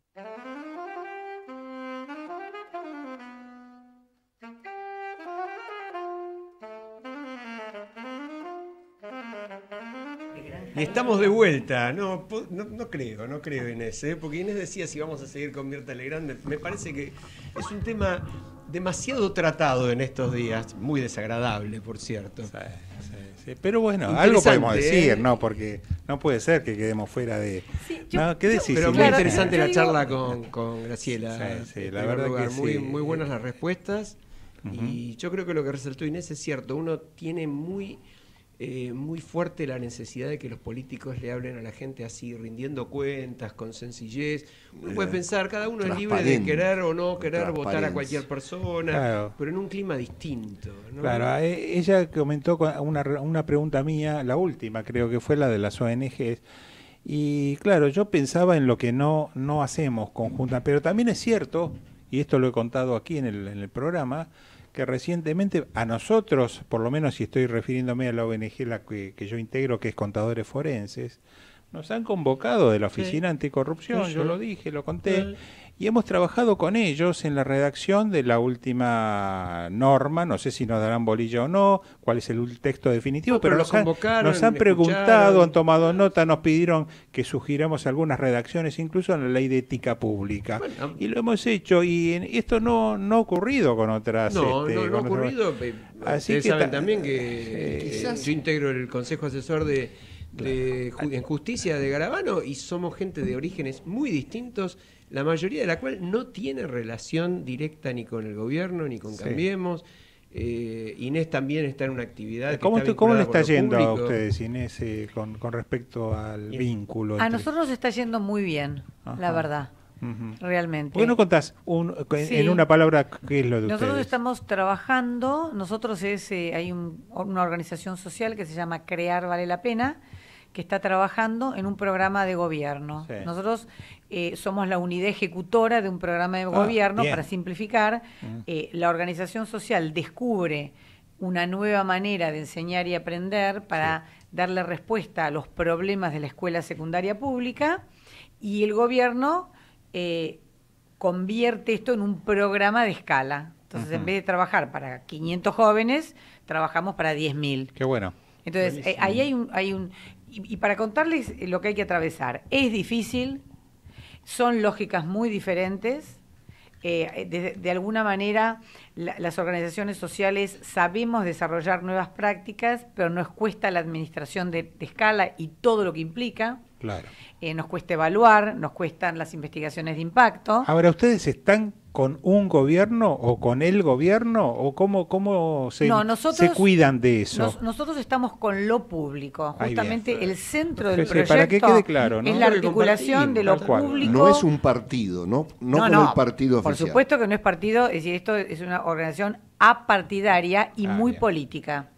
Y estamos de vuelta, no, po- no, no creo, no creo Inés, ¿eh? Porque Inés decía si vamos a seguir con Mirta Legrand, me, me parece que es un tema demasiado tratado en estos días, muy desagradable, por cierto. Sí, sí, sí. Pero bueno, Interesante, algo podemos decir, ¿eh? ¿no? Porque no puede ser que quedemos fuera de... Sí, yo- no, ¿qué yo- decís? Pero Inés? muy Claro, interesante yo la digo- charla con, con Graciela. Sí, sí, en la primer verdad lugar. que muy, sí. muy buenas las respuestas. Y yo creo que lo que resaltó Inés es cierto. Uno tiene muy, eh, muy fuerte la necesidad de que los políticos le hablen a la gente así, rindiendo cuentas, con sencillez. Uno puede pensar, cada uno es libre de Transparente. querer o no querer votar a Transparencia. cualquier persona, Claro. pero en un clima distinto, ¿no? Claro, eh, ella comentó con una, una pregunta mía, la última creo que fue la de las O N Ges, y claro, yo pensaba en lo que no, no hacemos conjunta, pero también es cierto, y esto lo he contado aquí en el, en el programa, que recientemente a nosotros, por lo menos si estoy refiriéndome a la O N G la que, que yo integro, que es Contadores Forenses, nos han convocado de la Oficina Sí. Anticorrupción, Sí, yo sí. lo dije, lo conté, Sí. y hemos trabajado con ellos en la redacción de la última norma, no sé si nos darán bolilla o no, cuál es el texto definitivo, No, pero, pero nos los han, convocaron, nos han me preguntado, escucharon. han tomado nota, nos pidieron que sugiramos algunas redacciones, incluso en la ley de ética pública. Bueno. Y lo hemos hecho, y en- esto no, no ha ocurrido con otras... No, este, no, no ha con otras- ocurrido. eh, Así Ustedes que saben ta- también que eh, eh, quizás- yo integro el Consejo Asesor de, de ju- en Justicia de Garabano y somos gente de orígenes muy distintos, la mayoría de la cual no tiene relación directa ni con el gobierno ni con Sí. Cambiemos. Eh, Inés también está en una actividad que ¿Cómo, está te- cómo le vinculada está con lo yendo a público. ustedes, Inés, eh, con, con respecto al Bien. vínculo? A entre- nosotros está yendo muy bien, Ajá. la verdad, Ujú. realmente. ¿Por qué no contás un- en, Sí. en una palabra qué es lo de Nosotros ustedes? estamos trabajando, nosotros es, eh, hay un- una organización social que se llama Crear Vale la Pena, que está trabajando en un programa de gobierno. Sí. Nosotros eh, somos la unidad ejecutora de un programa de Ah, gobierno, bien. para simplificar. Mm. Eh, la organización social descubre una nueva manera de enseñar y aprender para darle respuesta a los problemas de la escuela secundaria pública, y el gobierno eh, convierte esto en un programa de escala. Entonces, en Ujú. vez de trabajar para quinientos jóvenes, trabajamos para diez mil. Qué bueno. Entonces, eh, ahí hay un... Hay un y, y para contarles eh, lo que hay que atravesar, es difícil, son lógicas muy diferentes, eh, de, de alguna manera la, las organizaciones sociales sabemos desarrollar nuevas prácticas, pero nos cuesta la administración de, de escala y todo lo que implica. Claro. Eh, nos cuesta evaluar, nos cuestan las investigaciones de impacto. Ahora, ¿ustedes están con un gobierno o con el gobierno o cómo, cómo se, no, nosotros, se cuidan de eso? Nos, nosotros estamos con lo público. Justamente el centro del sí, proyecto para que quede claro, ¿no? es la articulación de lo público. No es un partido, no, no, no con no, el partido por oficial. Por supuesto que no es partido, es decir, esto es una organización apartidaria y ah, muy bien. política.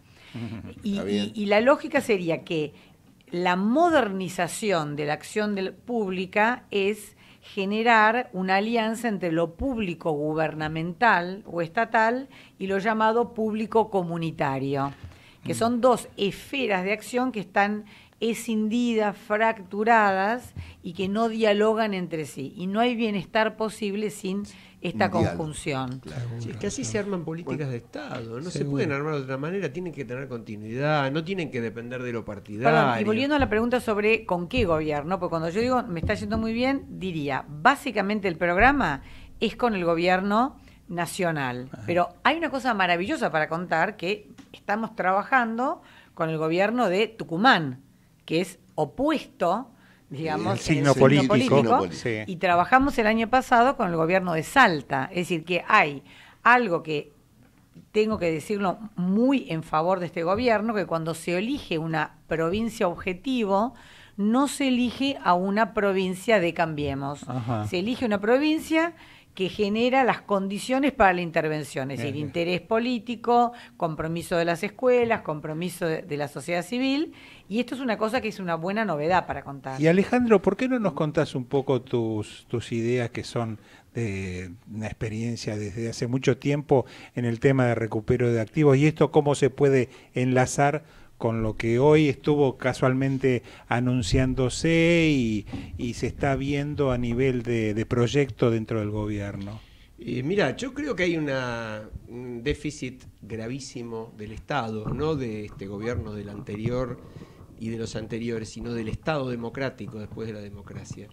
y, y, y la lógica sería que la modernización de la acción del, pública es generar una alianza entre lo público gubernamental o estatal y lo llamado público comunitario, que son dos esferas de acción que están escindidas, fracturadas y que no dialogan entre sí. Y no hay bienestar posible sin esta conjunción. Claro. Sí, es que así se arman políticas bueno, de Estado, no seguro. se pueden armar de otra manera, tienen que tener continuidad, no tienen que depender de lo partidario. Perdón, y volviendo a la pregunta sobre con qué gobierno, porque cuando yo digo me está yendo muy bien, diría, básicamente el programa es con el gobierno nacional. Ajá. Pero hay una cosa maravillosa para contar, que estamos trabajando con el gobierno de Tucumán, que es opuesto, digamos, el signo, el signo político, político sí. Y trabajamos el año pasado con el gobierno de Salta, es decir, que hay algo que tengo que decirlo muy en favor de este gobierno, que cuando se elige una provincia objetivo, no se elige a una provincia de Cambiemos. Ajá. Se elige una provincia que genera las condiciones para la intervención, es decir, uh-huh. interés político, compromiso de las escuelas, compromiso de, de la sociedad civil, y esto es una cosa que es una buena novedad para contar. Y Alejandro, ¿por qué no nos contás un poco tus, tus ideas que son de una experiencia desde hace mucho tiempo en el tema de recupero de activos, y esto cómo se puede enlazar con lo que hoy estuvo casualmente anunciándose y, y se está viendo a nivel de, de proyecto dentro del gobierno? Eh, mira, yo creo que hay una, un déficit gravísimo del Estado, no de este gobierno, del anterior y de los anteriores, sino del Estado democrático después de la democracia,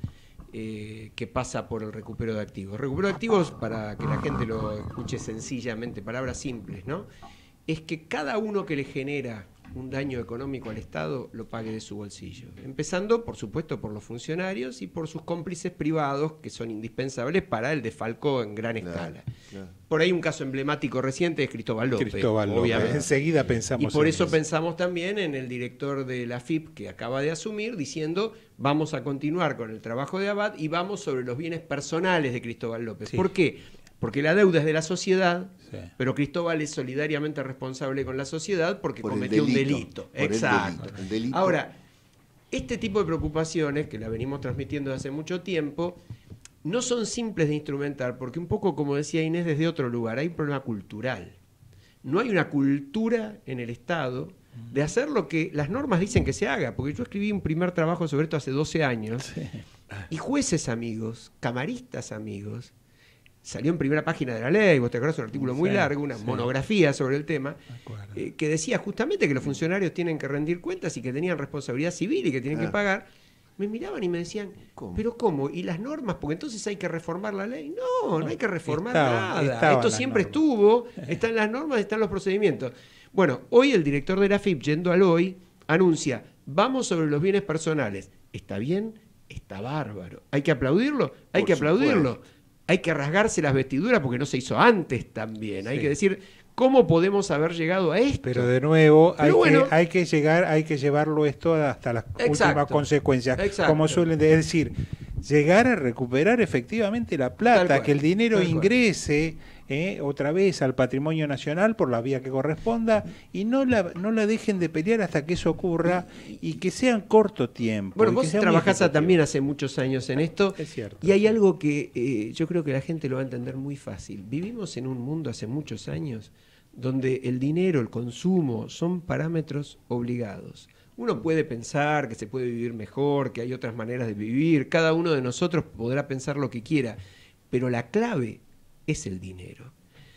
eh, que pasa por el recupero de activos. Recupero de activos, para que la gente lo escuche sencillamente, palabras simples, ¿no? Es que cada uno que le genera un daño económico al Estado lo pague de su bolsillo. Empezando, por supuesto, por los funcionarios y por sus cómplices privados, que son indispensables para el desfalco en gran claro, escala. Claro. Por ahí un caso emblemático reciente es Cristóbal López. Cristóbal López. Obviamente. Enseguida pensamos Y por en eso eso pensamos también en el director de la A F I P que acaba de asumir, diciendo vamos a continuar con el trabajo de Abad y vamos sobre los bienes personales de Cristóbal López. Sí. ¿Por qué? Porque la deuda es de la sociedad, sí. pero Cristóbal es solidariamente responsable con la sociedad porque por cometió delito, un delito. Exacto. El delito, el delito. Ahora, este tipo de preocupaciones, que la venimos transmitiendo desde hace mucho tiempo, no son simples de instrumentar, porque un poco, como decía Inés, desde otro lugar, hay un problema cultural. No hay una cultura en el Estado de hacer lo que las normas dicen que se haga, porque yo escribí un primer trabajo sobre esto hace doce años, sí. y jueces amigos, camaristas amigos, salió en primera página de la ley, vos te acordás, un artículo muy sí, largo, una sí. monografía sobre el tema, eh, que decía justamente que los funcionarios tienen que rendir cuentas y que tenían responsabilidad civil y que tienen ah. que pagar. Me miraban y me decían, ¿cómo? ¿pero cómo? ¿Y las normas? Porque entonces hay que reformar la ley. No, no hay que reformar estaba, nada. Esto siempre normas. estuvo, están las normas, están los procedimientos. Bueno, hoy el director de la A F I P, yendo al hoy, anuncia, vamos sobre los bienes personales. ¿Está bien? Está bárbaro. ¿Hay que aplaudirlo? Hay Por que aplaudirlo. Supuesto. Hay que rasgarse las vestiduras porque no se hizo antes también. Sí. Hay que decir, ¿cómo podemos haber llegado a esto? Pero de nuevo, Pero hay, bueno, que, hay que llegar, hay que llevarlo esto hasta las exacto, últimas consecuencias. Exacto. Como suelen decir, llegar a recuperar efectivamente la plata, que el dinero ingrese eh, otra vez al patrimonio nacional por la vía que corresponda y no la, no la dejen de pelear hasta que eso ocurra y que sea en corto tiempo. Bueno, vos trabajás también hace muchos años en esto. Es cierto. Y hay algo que eh, yo creo que la gente lo va a entender muy fácil. Vivimos en un mundo hace muchos años donde el dinero, el consumo, son parámetros obligados. Uno puede pensar que se puede vivir mejor, que hay otras maneras de vivir, cada uno de nosotros podrá pensar lo que quiera, pero la clave es el dinero.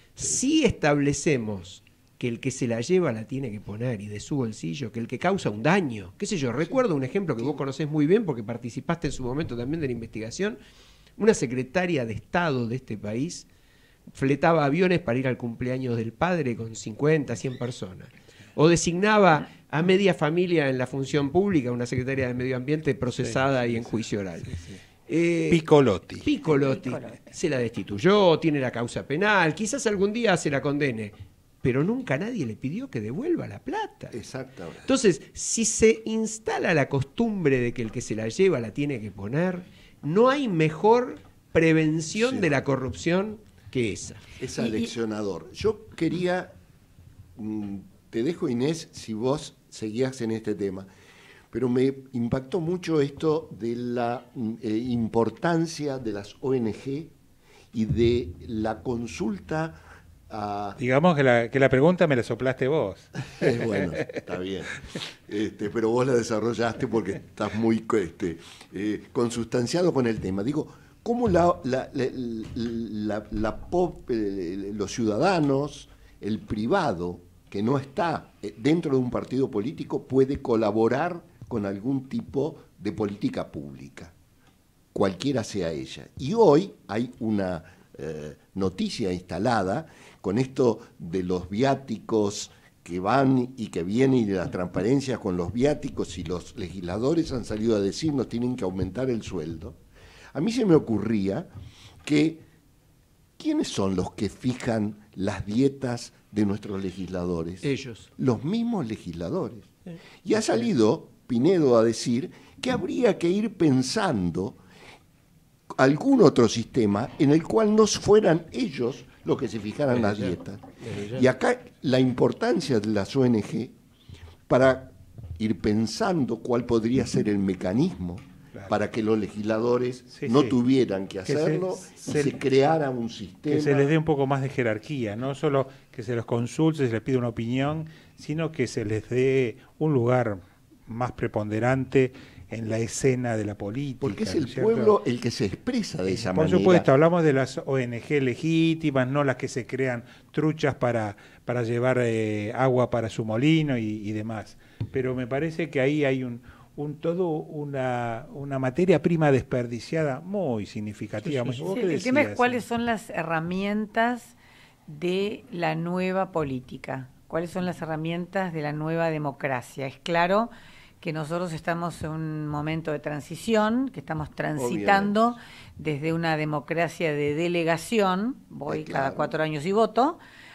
Si establecemos que el que se la lleva la tiene que poner y de su bolsillo, que el que causa un daño, qué sé yo, recuerdo un ejemplo que vos conocés muy bien porque participaste en su momento también de la investigación, una secretaria de Estado de este país fletaba aviones para ir al cumpleaños del padre con cincuenta, cien personas. O designaba a media familia en la función pública, una secretaria de Medio Ambiente procesada sí, sí, y en juicio oral. Sí, sí. Eh, Piccolotti. Piccolotti. Piccolotti. Se la destituyó, tiene la causa penal, quizás algún día se la condene, pero nunca nadie le pidió que devuelva la plata. Exactamente. Entonces, si se instala la costumbre de que el que se la lleva la tiene que poner, no hay mejor prevención sí. de la corrupción que esa. Es aleccionador. Yo quería, te dejo Inés, si vos seguías en este tema, pero me impactó mucho esto de la eh, importancia de las O N G y de la consulta a... Digamos que la, que la pregunta me la soplaste vos. Eh, bueno, está bien. Este, pero vos la desarrollaste porque estás muy este, eh, consustanciado con el tema. Digo, ¿cómo la, la, la, la, la pop, eh, los ciudadanos, el privado, que no está dentro de un partido político, puede colaborar con algún tipo de política pública, cualquiera sea ella? Y hoy hay una eh, noticia instalada con esto de los viáticos que van y que vienen y de la transparencia con los viáticos, y los legisladores han salido a decir nos tienen que aumentar el sueldo. A mí se me ocurría que ¿quiénes son los que fijan las dietas de nuestros legisladores? Ellos. Los mismos legisladores. Y ha salido Pinedo a decir que habría que ir pensando algún otro sistema en el cual no fueran ellos los que se fijaran las dietas. Y acá la importancia de las O N G para ir pensando cuál podría ser el mecanismo para que los legisladores sí, no sí. tuvieran que hacerlo, que se, y se, se creara un sistema. Que se les dé un poco más de jerarquía, no solo que se los consulte, se les pida una opinión, sino que se les dé un lugar más preponderante en la escena de la política. Porque es el ¿cierto? pueblo el que se expresa de esa Por manera. Por supuesto, hablamos de las O N G legítimas, no las que se crean truchas para, para llevar eh, agua para su molino y, y demás. Pero me parece que ahí hay un... Un, todo una, una materia prima desperdiciada muy significativa. Sí, sí, sí. El tema es cuáles son las herramientas de la nueva política, cuáles son las herramientas de la nueva democracia. Es claro que nosotros estamos en un momento de transición, que estamos transitando obviamente desde una democracia de delegación, voy claro. cada cuatro años y voto,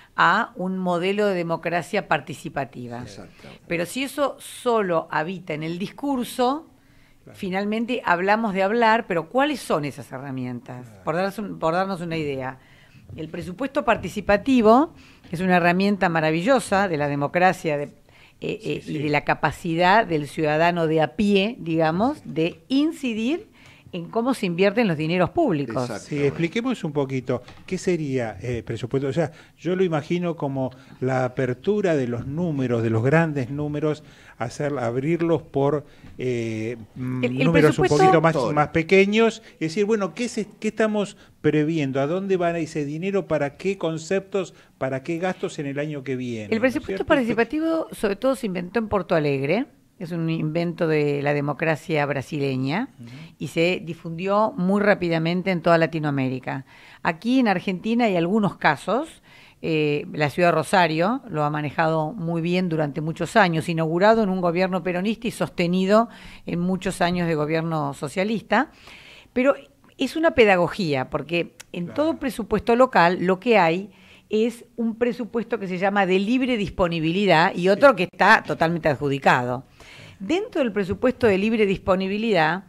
a un modelo de democracia participativa. Pero si eso solo habita en el discurso, claro. finalmente hablamos de hablar, pero ¿cuáles son esas herramientas? Claro. Por, darnos un, por darnos una idea. El presupuesto participativo es una herramienta maravillosa de la democracia de, eh, sí, eh, sí. y de la capacidad del ciudadano de a pie, digamos, de incidir en cómo se invierten los dineros públicos. Sí, expliquemos un poquito, ¿qué sería eh, presupuesto? O sea, yo lo imagino como la apertura de los números, de los grandes números, hacer, abrirlos por eh, el, el números un poquito más, más pequeños, y decir, bueno, ¿qué, se, ¿qué estamos previendo? ¿A dónde va ese dinero? ¿Para qué conceptos? ¿Para qué gastos en el año que viene? El presupuesto participativo, sobre todo, se inventó en Porto Alegre. Es un invento de la democracia brasileña uh-huh. y se difundió muy rápidamente en toda Latinoamérica. Aquí en Argentina hay algunos casos. Eh, la ciudad de Rosario lo ha manejado muy bien durante muchos años, inaugurado en un gobierno peronista y sostenido en muchos años de gobierno socialista. Pero es una pedagogía, porque en claro. todo presupuesto local lo que hay es un presupuesto que se llama de libre disponibilidad y otro sí. que está totalmente adjudicado. Dentro del presupuesto de libre disponibilidad,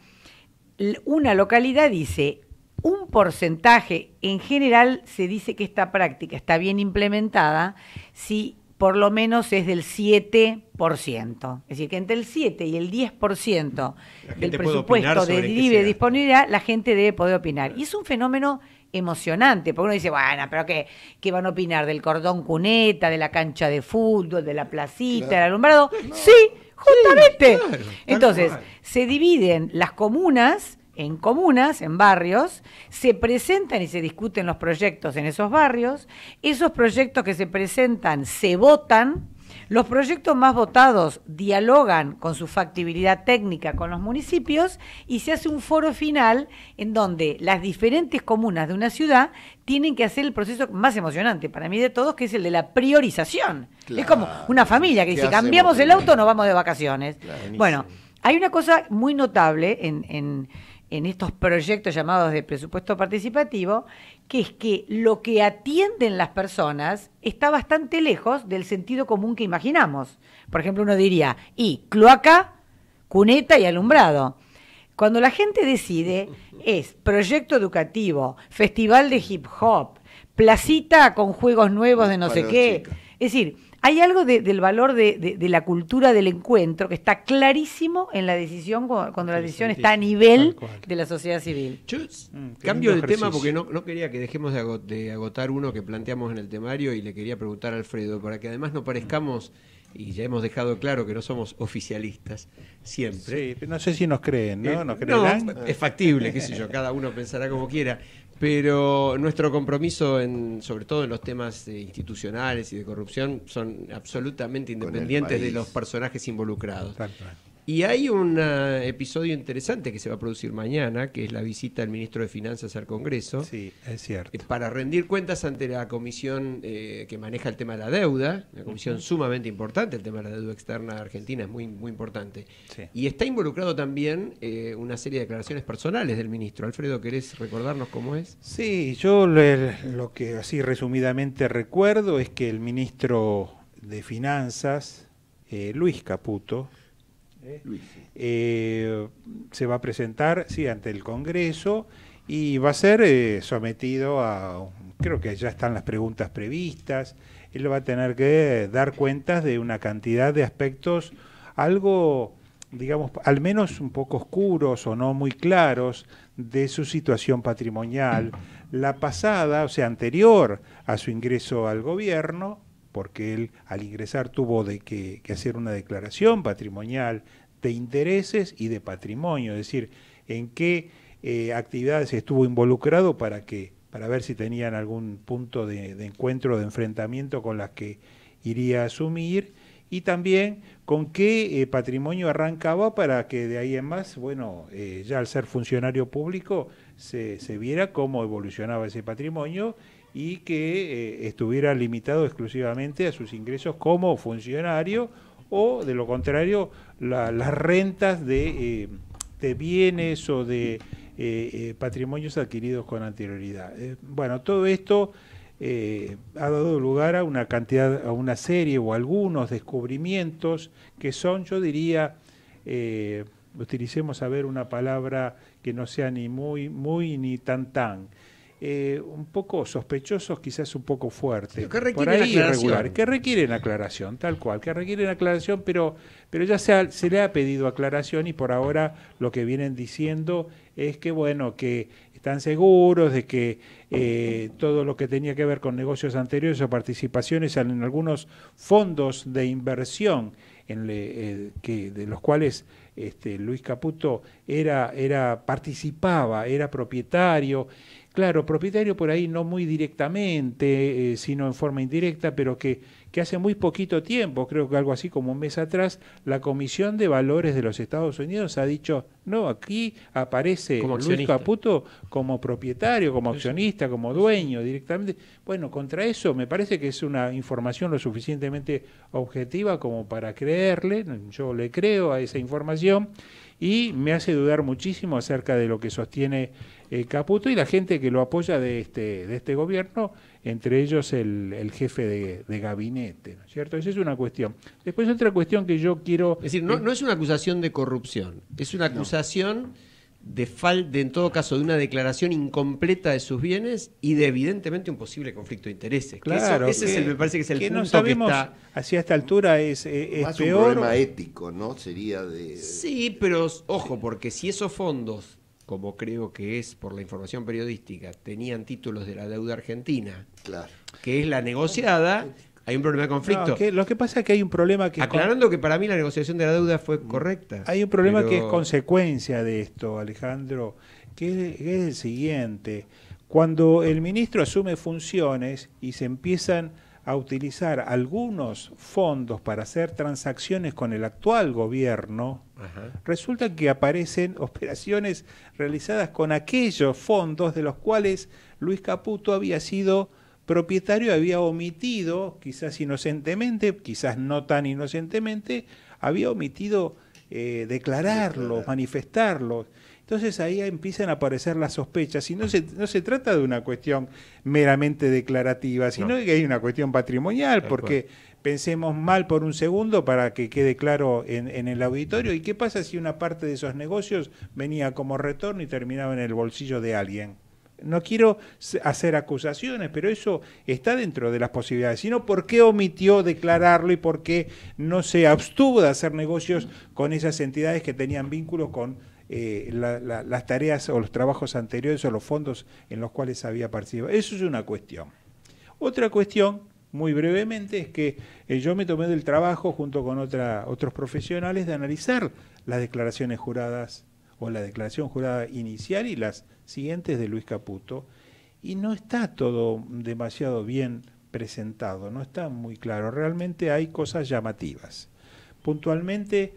una localidad dice un porcentaje, en general se dice que esta práctica está bien implementada si por lo menos es del siete por ciento. Es decir, que entre el siete y el diez por ciento del presupuesto de libre disponibilidad, la gente debe poder opinar. Y es un fenómeno emocionante, porque uno dice, bueno, pero ¿qué, qué van a opinar? ¿Del cordón cuneta, de la cancha de fútbol, de la placita, claro. del alumbrado? No. Sí, justamente. Sí, claro, Entonces, cual. se dividen las comunas en comunas, en barrios, se presentan y se discuten los proyectos en esos barrios, esos proyectos que se presentan se votan Los proyectos más votados dialogan con su factibilidad técnica con los municipios y se hace un foro final en donde las diferentes comunas de una ciudad tienen que hacer el proceso más emocionante para mí de todos, que es el de la priorización. Claro. Es como una familia que dice, cambiamos el auto, nos vamos de vacaciones. Claro, bueno, hay una cosa muy notable en, en, en estos proyectos llamados de presupuesto participativo, que es que lo que atienden las personas está bastante lejos del sentido común que imaginamos. Por ejemplo, uno diría, y cloaca, cuneta y alumbrado. Cuando la gente decide, es proyecto educativo, festival de hip hop, placita con juegos nuevos de no sé qué. Es decir, hay algo de, del valor de, de, de la cultura del encuentro que está clarísimo en la decisión cuando la decisión está a nivel de la sociedad civil. Yo mm, cambio de tema porque no, no quería que dejemos de, agot, de agotar uno que planteamos en el temario y le quería preguntar a Alfredo, para que además no parezcamos, y ya hemos dejado claro que no somos oficialistas siempre. Sí, no sé si nos creen, ¿no? ¿Nos creerán? No, es factible, qué sé yo, cada uno pensará como quiera. Pero nuestro compromiso, en, sobre todo en los temas eh, institucionales y de corrupción, son absolutamente independientes de los personajes involucrados. Tal, tal. Y hay un uh, episodio interesante que se va a producir mañana, que es la visita del ministro de Finanzas al Congreso. Sí, es cierto. Eh, para rendir cuentas ante la comisión eh, que maneja el tema de la deuda, una comisión uh-huh. sumamente importante, el tema de la deuda externa de Argentina es muy, muy importante. Sí. Y está involucrado también eh, una serie de declaraciones personales del ministro. Alfredo, ¿querés recordarnos cómo es? Sí, yo le, lo que así resumidamente recuerdo es que el ministro de Finanzas, eh, Luis Caputo, ¿Eh? Eh, se va a presentar sí, ante el Congreso y va a ser eh, sometido a, creo que ya están las preguntas previstas, él va a tener que dar cuentas de una cantidad de aspectos algo, digamos, al menos un poco oscuros o no muy claros de su situación patrimonial. La pasada, o sea, anterior a su ingreso al gobierno, porque él al ingresar tuvo de que, que hacer una declaración patrimonial de intereses y de patrimonio, es decir, en qué eh, actividades estuvo involucrado para que para ver si tenían algún punto de, de encuentro, de enfrentamiento con las que iría a asumir, y también con qué eh, patrimonio arrancaba para que de ahí en más, bueno, eh, ya al ser funcionario público se, se viera cómo evolucionaba ese patrimonio y que eh, estuviera limitado exclusivamente a sus ingresos como funcionario o, de lo contrario, la, las rentas de, eh, de bienes o de eh, eh, patrimonios adquiridos con anterioridad. Eh, bueno, todo esto eh, ha dado lugar a una cantidad, a una serie o algunos descubrimientos que son, yo diría, eh, utilicemos a ver una palabra que no sea ni muy, muy ni tan tan. Eh, un poco sospechosos, quizás un poco fuertes, que por ahí irregular, que requieren aclaración, tal cual, que requieren aclaración, pero, pero ya se, ha, se le ha pedido aclaración y por ahora lo que vienen diciendo es que, bueno, que están seguros de que eh, todo lo que tenía que ver con negocios anteriores o participaciones en algunos fondos de inversión en le, eh, que de los cuales este, Luis Caputo era, era participaba, era propietario. Claro, propietario por ahí no muy directamente, eh, sino en forma indirecta, pero que, que hace muy poquito tiempo, creo que algo así como un mes atrás, la Comisión de Valores de los Estados Unidos ha dicho, no, aquí aparece Luis Caputo como propietario, como accionista, como dueño directamente. Bueno, contra eso me parece que es una información lo suficientemente objetiva como para creerle, yo le creo a esa información, y me hace dudar muchísimo acerca de lo que sostiene eh, Caputo y la gente que lo apoya de este, de este gobierno, entre ellos el, el jefe de, de gabinete, ¿no es cierto? Esa es una cuestión. Después otra cuestión que yo quiero... Es decir, no, no es una acusación de corrupción, es una acusación... No. de falta, en todo caso, de una declaración incompleta de sus bienes y de evidentemente un posible conflicto de intereses. Claro, eso, ese que, es el, me parece que es el que punto no sabemos, que está hacia esta altura es, es más peor. Un problema ético, ¿no? Sería de... Sí, pero ojo, porque si esos fondos, como creo que es por la información periodística, tenían títulos de la deuda argentina, claro, que es la negociada... Hay un problema de conflicto. No, que lo que pasa es que hay un problema que... Aclarando que para mí la negociación de la deuda fue correcta. Hay un problema pero... que es consecuencia de esto, Alejandro, que es, es el siguiente. Cuando el ministro asume funciones y se empiezan a utilizar algunos fondos para hacer transacciones con el actual gobierno, ajá, resulta que aparecen operaciones realizadas con aquellos fondos de los cuales Luis Caputo había sido propietario, había omitido, quizás inocentemente, quizás no tan inocentemente, había omitido eh, declararlos, manifestarlos. Entonces ahí empiezan a aparecer las sospechas, y no se, no se trata de una cuestión meramente declarativa, sino no. que hay una cuestión patrimonial, Tal porque cual. Pensemos mal por un segundo para que quede claro en, en el auditorio, ¿y qué pasa si una parte de esos negocios venía como retorno y terminaba en el bolsillo de alguien? No quiero hacer acusaciones, pero eso está dentro de las posibilidades. Sino, ¿por qué omitió declararlo y por qué no se abstuvo de hacer negocios con esas entidades que tenían vínculos con eh, la, la, las tareas o los trabajos anteriores o los fondos en los cuales había participado? Eso es una cuestión. Otra cuestión, muy brevemente, es que eh, yo me tomé del trabajo, junto con otra, otros profesionales, de analizar las declaraciones juradas o la declaración jurada inicial y las siguientes de Luis Caputo, y no está todo demasiado bien presentado, no está muy claro. Realmente hay cosas llamativas. Puntualmente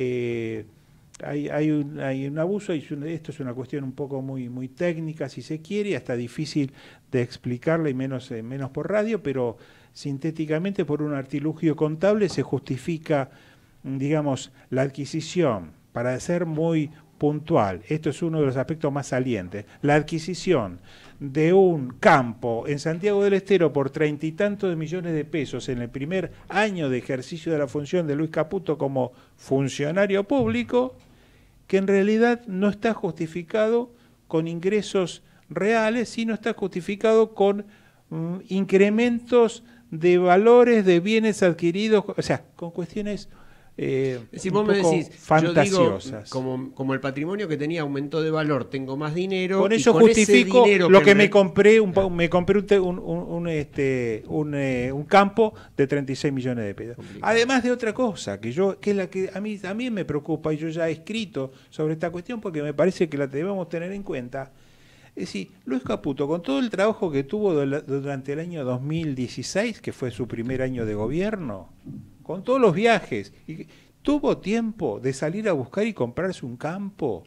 eh, hay, hay, un, hay un abuso, y esto es una cuestión un poco muy, muy técnica, si se quiere, y hasta difícil de explicarla, y menos, eh, menos por radio, pero sintéticamente, por un artilugio contable se justifica, digamos, la adquisición, para ser muy puntual, esto es uno de los aspectos más salientes, la adquisición de un campo en Santiago del Estero por treinta y tantos de millones de pesos en el primer año de ejercicio de la función de Luis Caputo como funcionario público, que en realidad no está justificado con ingresos reales, sino está justificado con um, incrementos de valores de bienes adquiridos, o sea, con cuestiones Eh, si vos me decís, fantasiosas. Yo digo, como, como el patrimonio que tenía aumentó de valor, tengo más dinero. Con eso con justifico lo que, que me compré, un, me compré un, un, un, un, este, un, eh, un campo de treinta y seis millones de pesos. Complicado. Además de otra cosa, que yo que es la que a mí también me preocupa, y yo ya he escrito sobre esta cuestión porque me parece que la debemos tener en cuenta. Es decir, Luis Caputo, con todo el trabajo que tuvo durante el año dos mil dieciséis, que fue su primer año de gobierno, con todos los viajes, y tuvo tiempo de salir a buscar y comprarse un campo.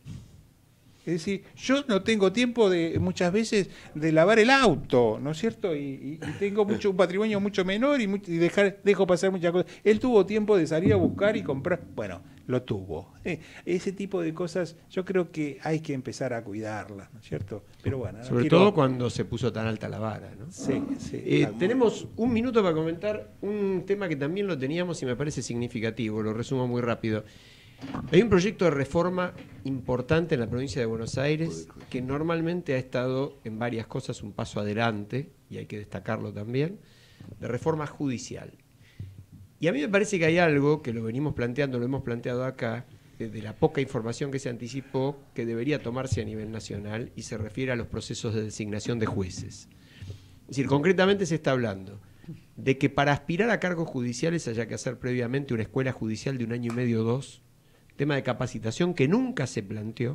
Es decir, yo no tengo tiempo de muchas veces de lavar el auto, ¿no es cierto? Y, y, y tengo mucho un patrimonio mucho menor y, mucho, y dejar dejo pasar muchas cosas. Él tuvo tiempo de salir a buscar y comprar. Bueno, lo tuvo. Eh, ese tipo de cosas yo creo que hay que empezar a cuidarlas, ¿no es cierto? Pero bueno, no sobre quiero... todo cuando se puso tan alta la vara, ¿no? Sí, sí. Eh, tenemos un minuto para comentar un tema que también lo teníamos y me parece significativo. Lo resumo muy rápido. Hay un proyecto de reforma importante en la provincia de Buenos Aires que normalmente ha estado en varias cosas un paso adelante, y hay que destacarlo también, de reforma judicial. Y a mí me parece que hay algo que lo venimos planteando, lo hemos planteado acá, de la poca información que se anticipó, que debería tomarse a nivel nacional, y se refiere a los procesos de designación de jueces. Es decir, concretamente se está hablando de que para aspirar a cargos judiciales haya que hacer previamente una escuela judicial de un año y medio o dos, tema de capacitación que nunca se planteó,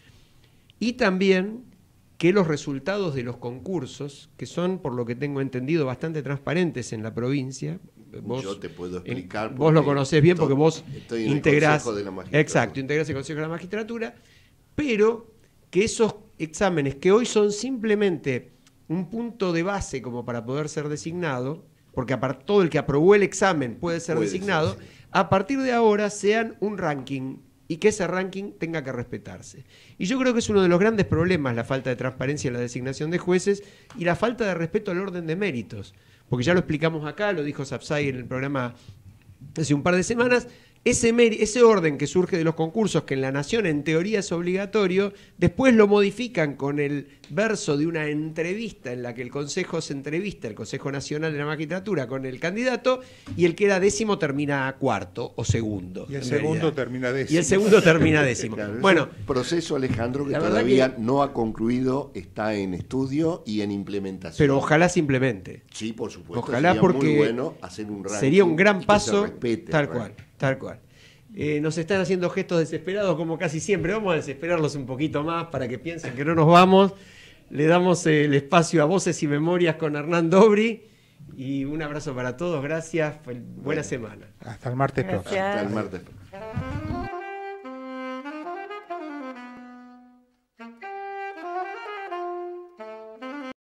y también que los resultados de los concursos, que son, por lo que tengo entendido, bastante transparentes en la provincia, vos, yo te puedo explicar, en, vos lo conocés bien porque vos estoy en integrás, el Consejo de la Magistratura. Exacto, integrás el Consejo de la Magistratura, pero que esos exámenes que hoy son simplemente un punto de base como para poder ser designado, porque aparte todo el que aprobó el examen puede ser puede designado, ser, sí. A partir de ahora sean un ranking y que ese ranking tenga que respetarse. Y yo creo que es uno de los grandes problemas la falta de transparencia en la designación de jueces y la falta de respeto al orden de méritos. Porque ya lo explicamos acá, lo dijo Sapsay en el programa hace un par de semanas, ese, ese orden que surge de los concursos, que en la Nación en teoría es obligatorio, después lo modifican con el verso de una entrevista en la que el Consejo se entrevista, el Consejo Nacional de la Magistratura, con el candidato, y el que era décimo termina cuarto o segundo. Y el segundo realidad. termina décimo. Y el segundo termina décimo. Claro, bueno, es un proceso, Alejandro, que todavía que... no ha concluido, está en estudio y en implementación. Pero ojalá se implemente. Sí, por supuesto. Ojalá, sería porque muy bueno hacer un ranking sería un gran paso, respete, tal cual. Tal cual. Eh, nos están haciendo gestos desesperados como casi siempre. Vamos a desesperarlos un poquito más para que piensen que no nos vamos. Le damos el espacio a Voces y Memorias con Hernán Dobri Y un abrazo para todos, gracias, buena semana. Hasta el martes próximo. Hasta el martes próximo.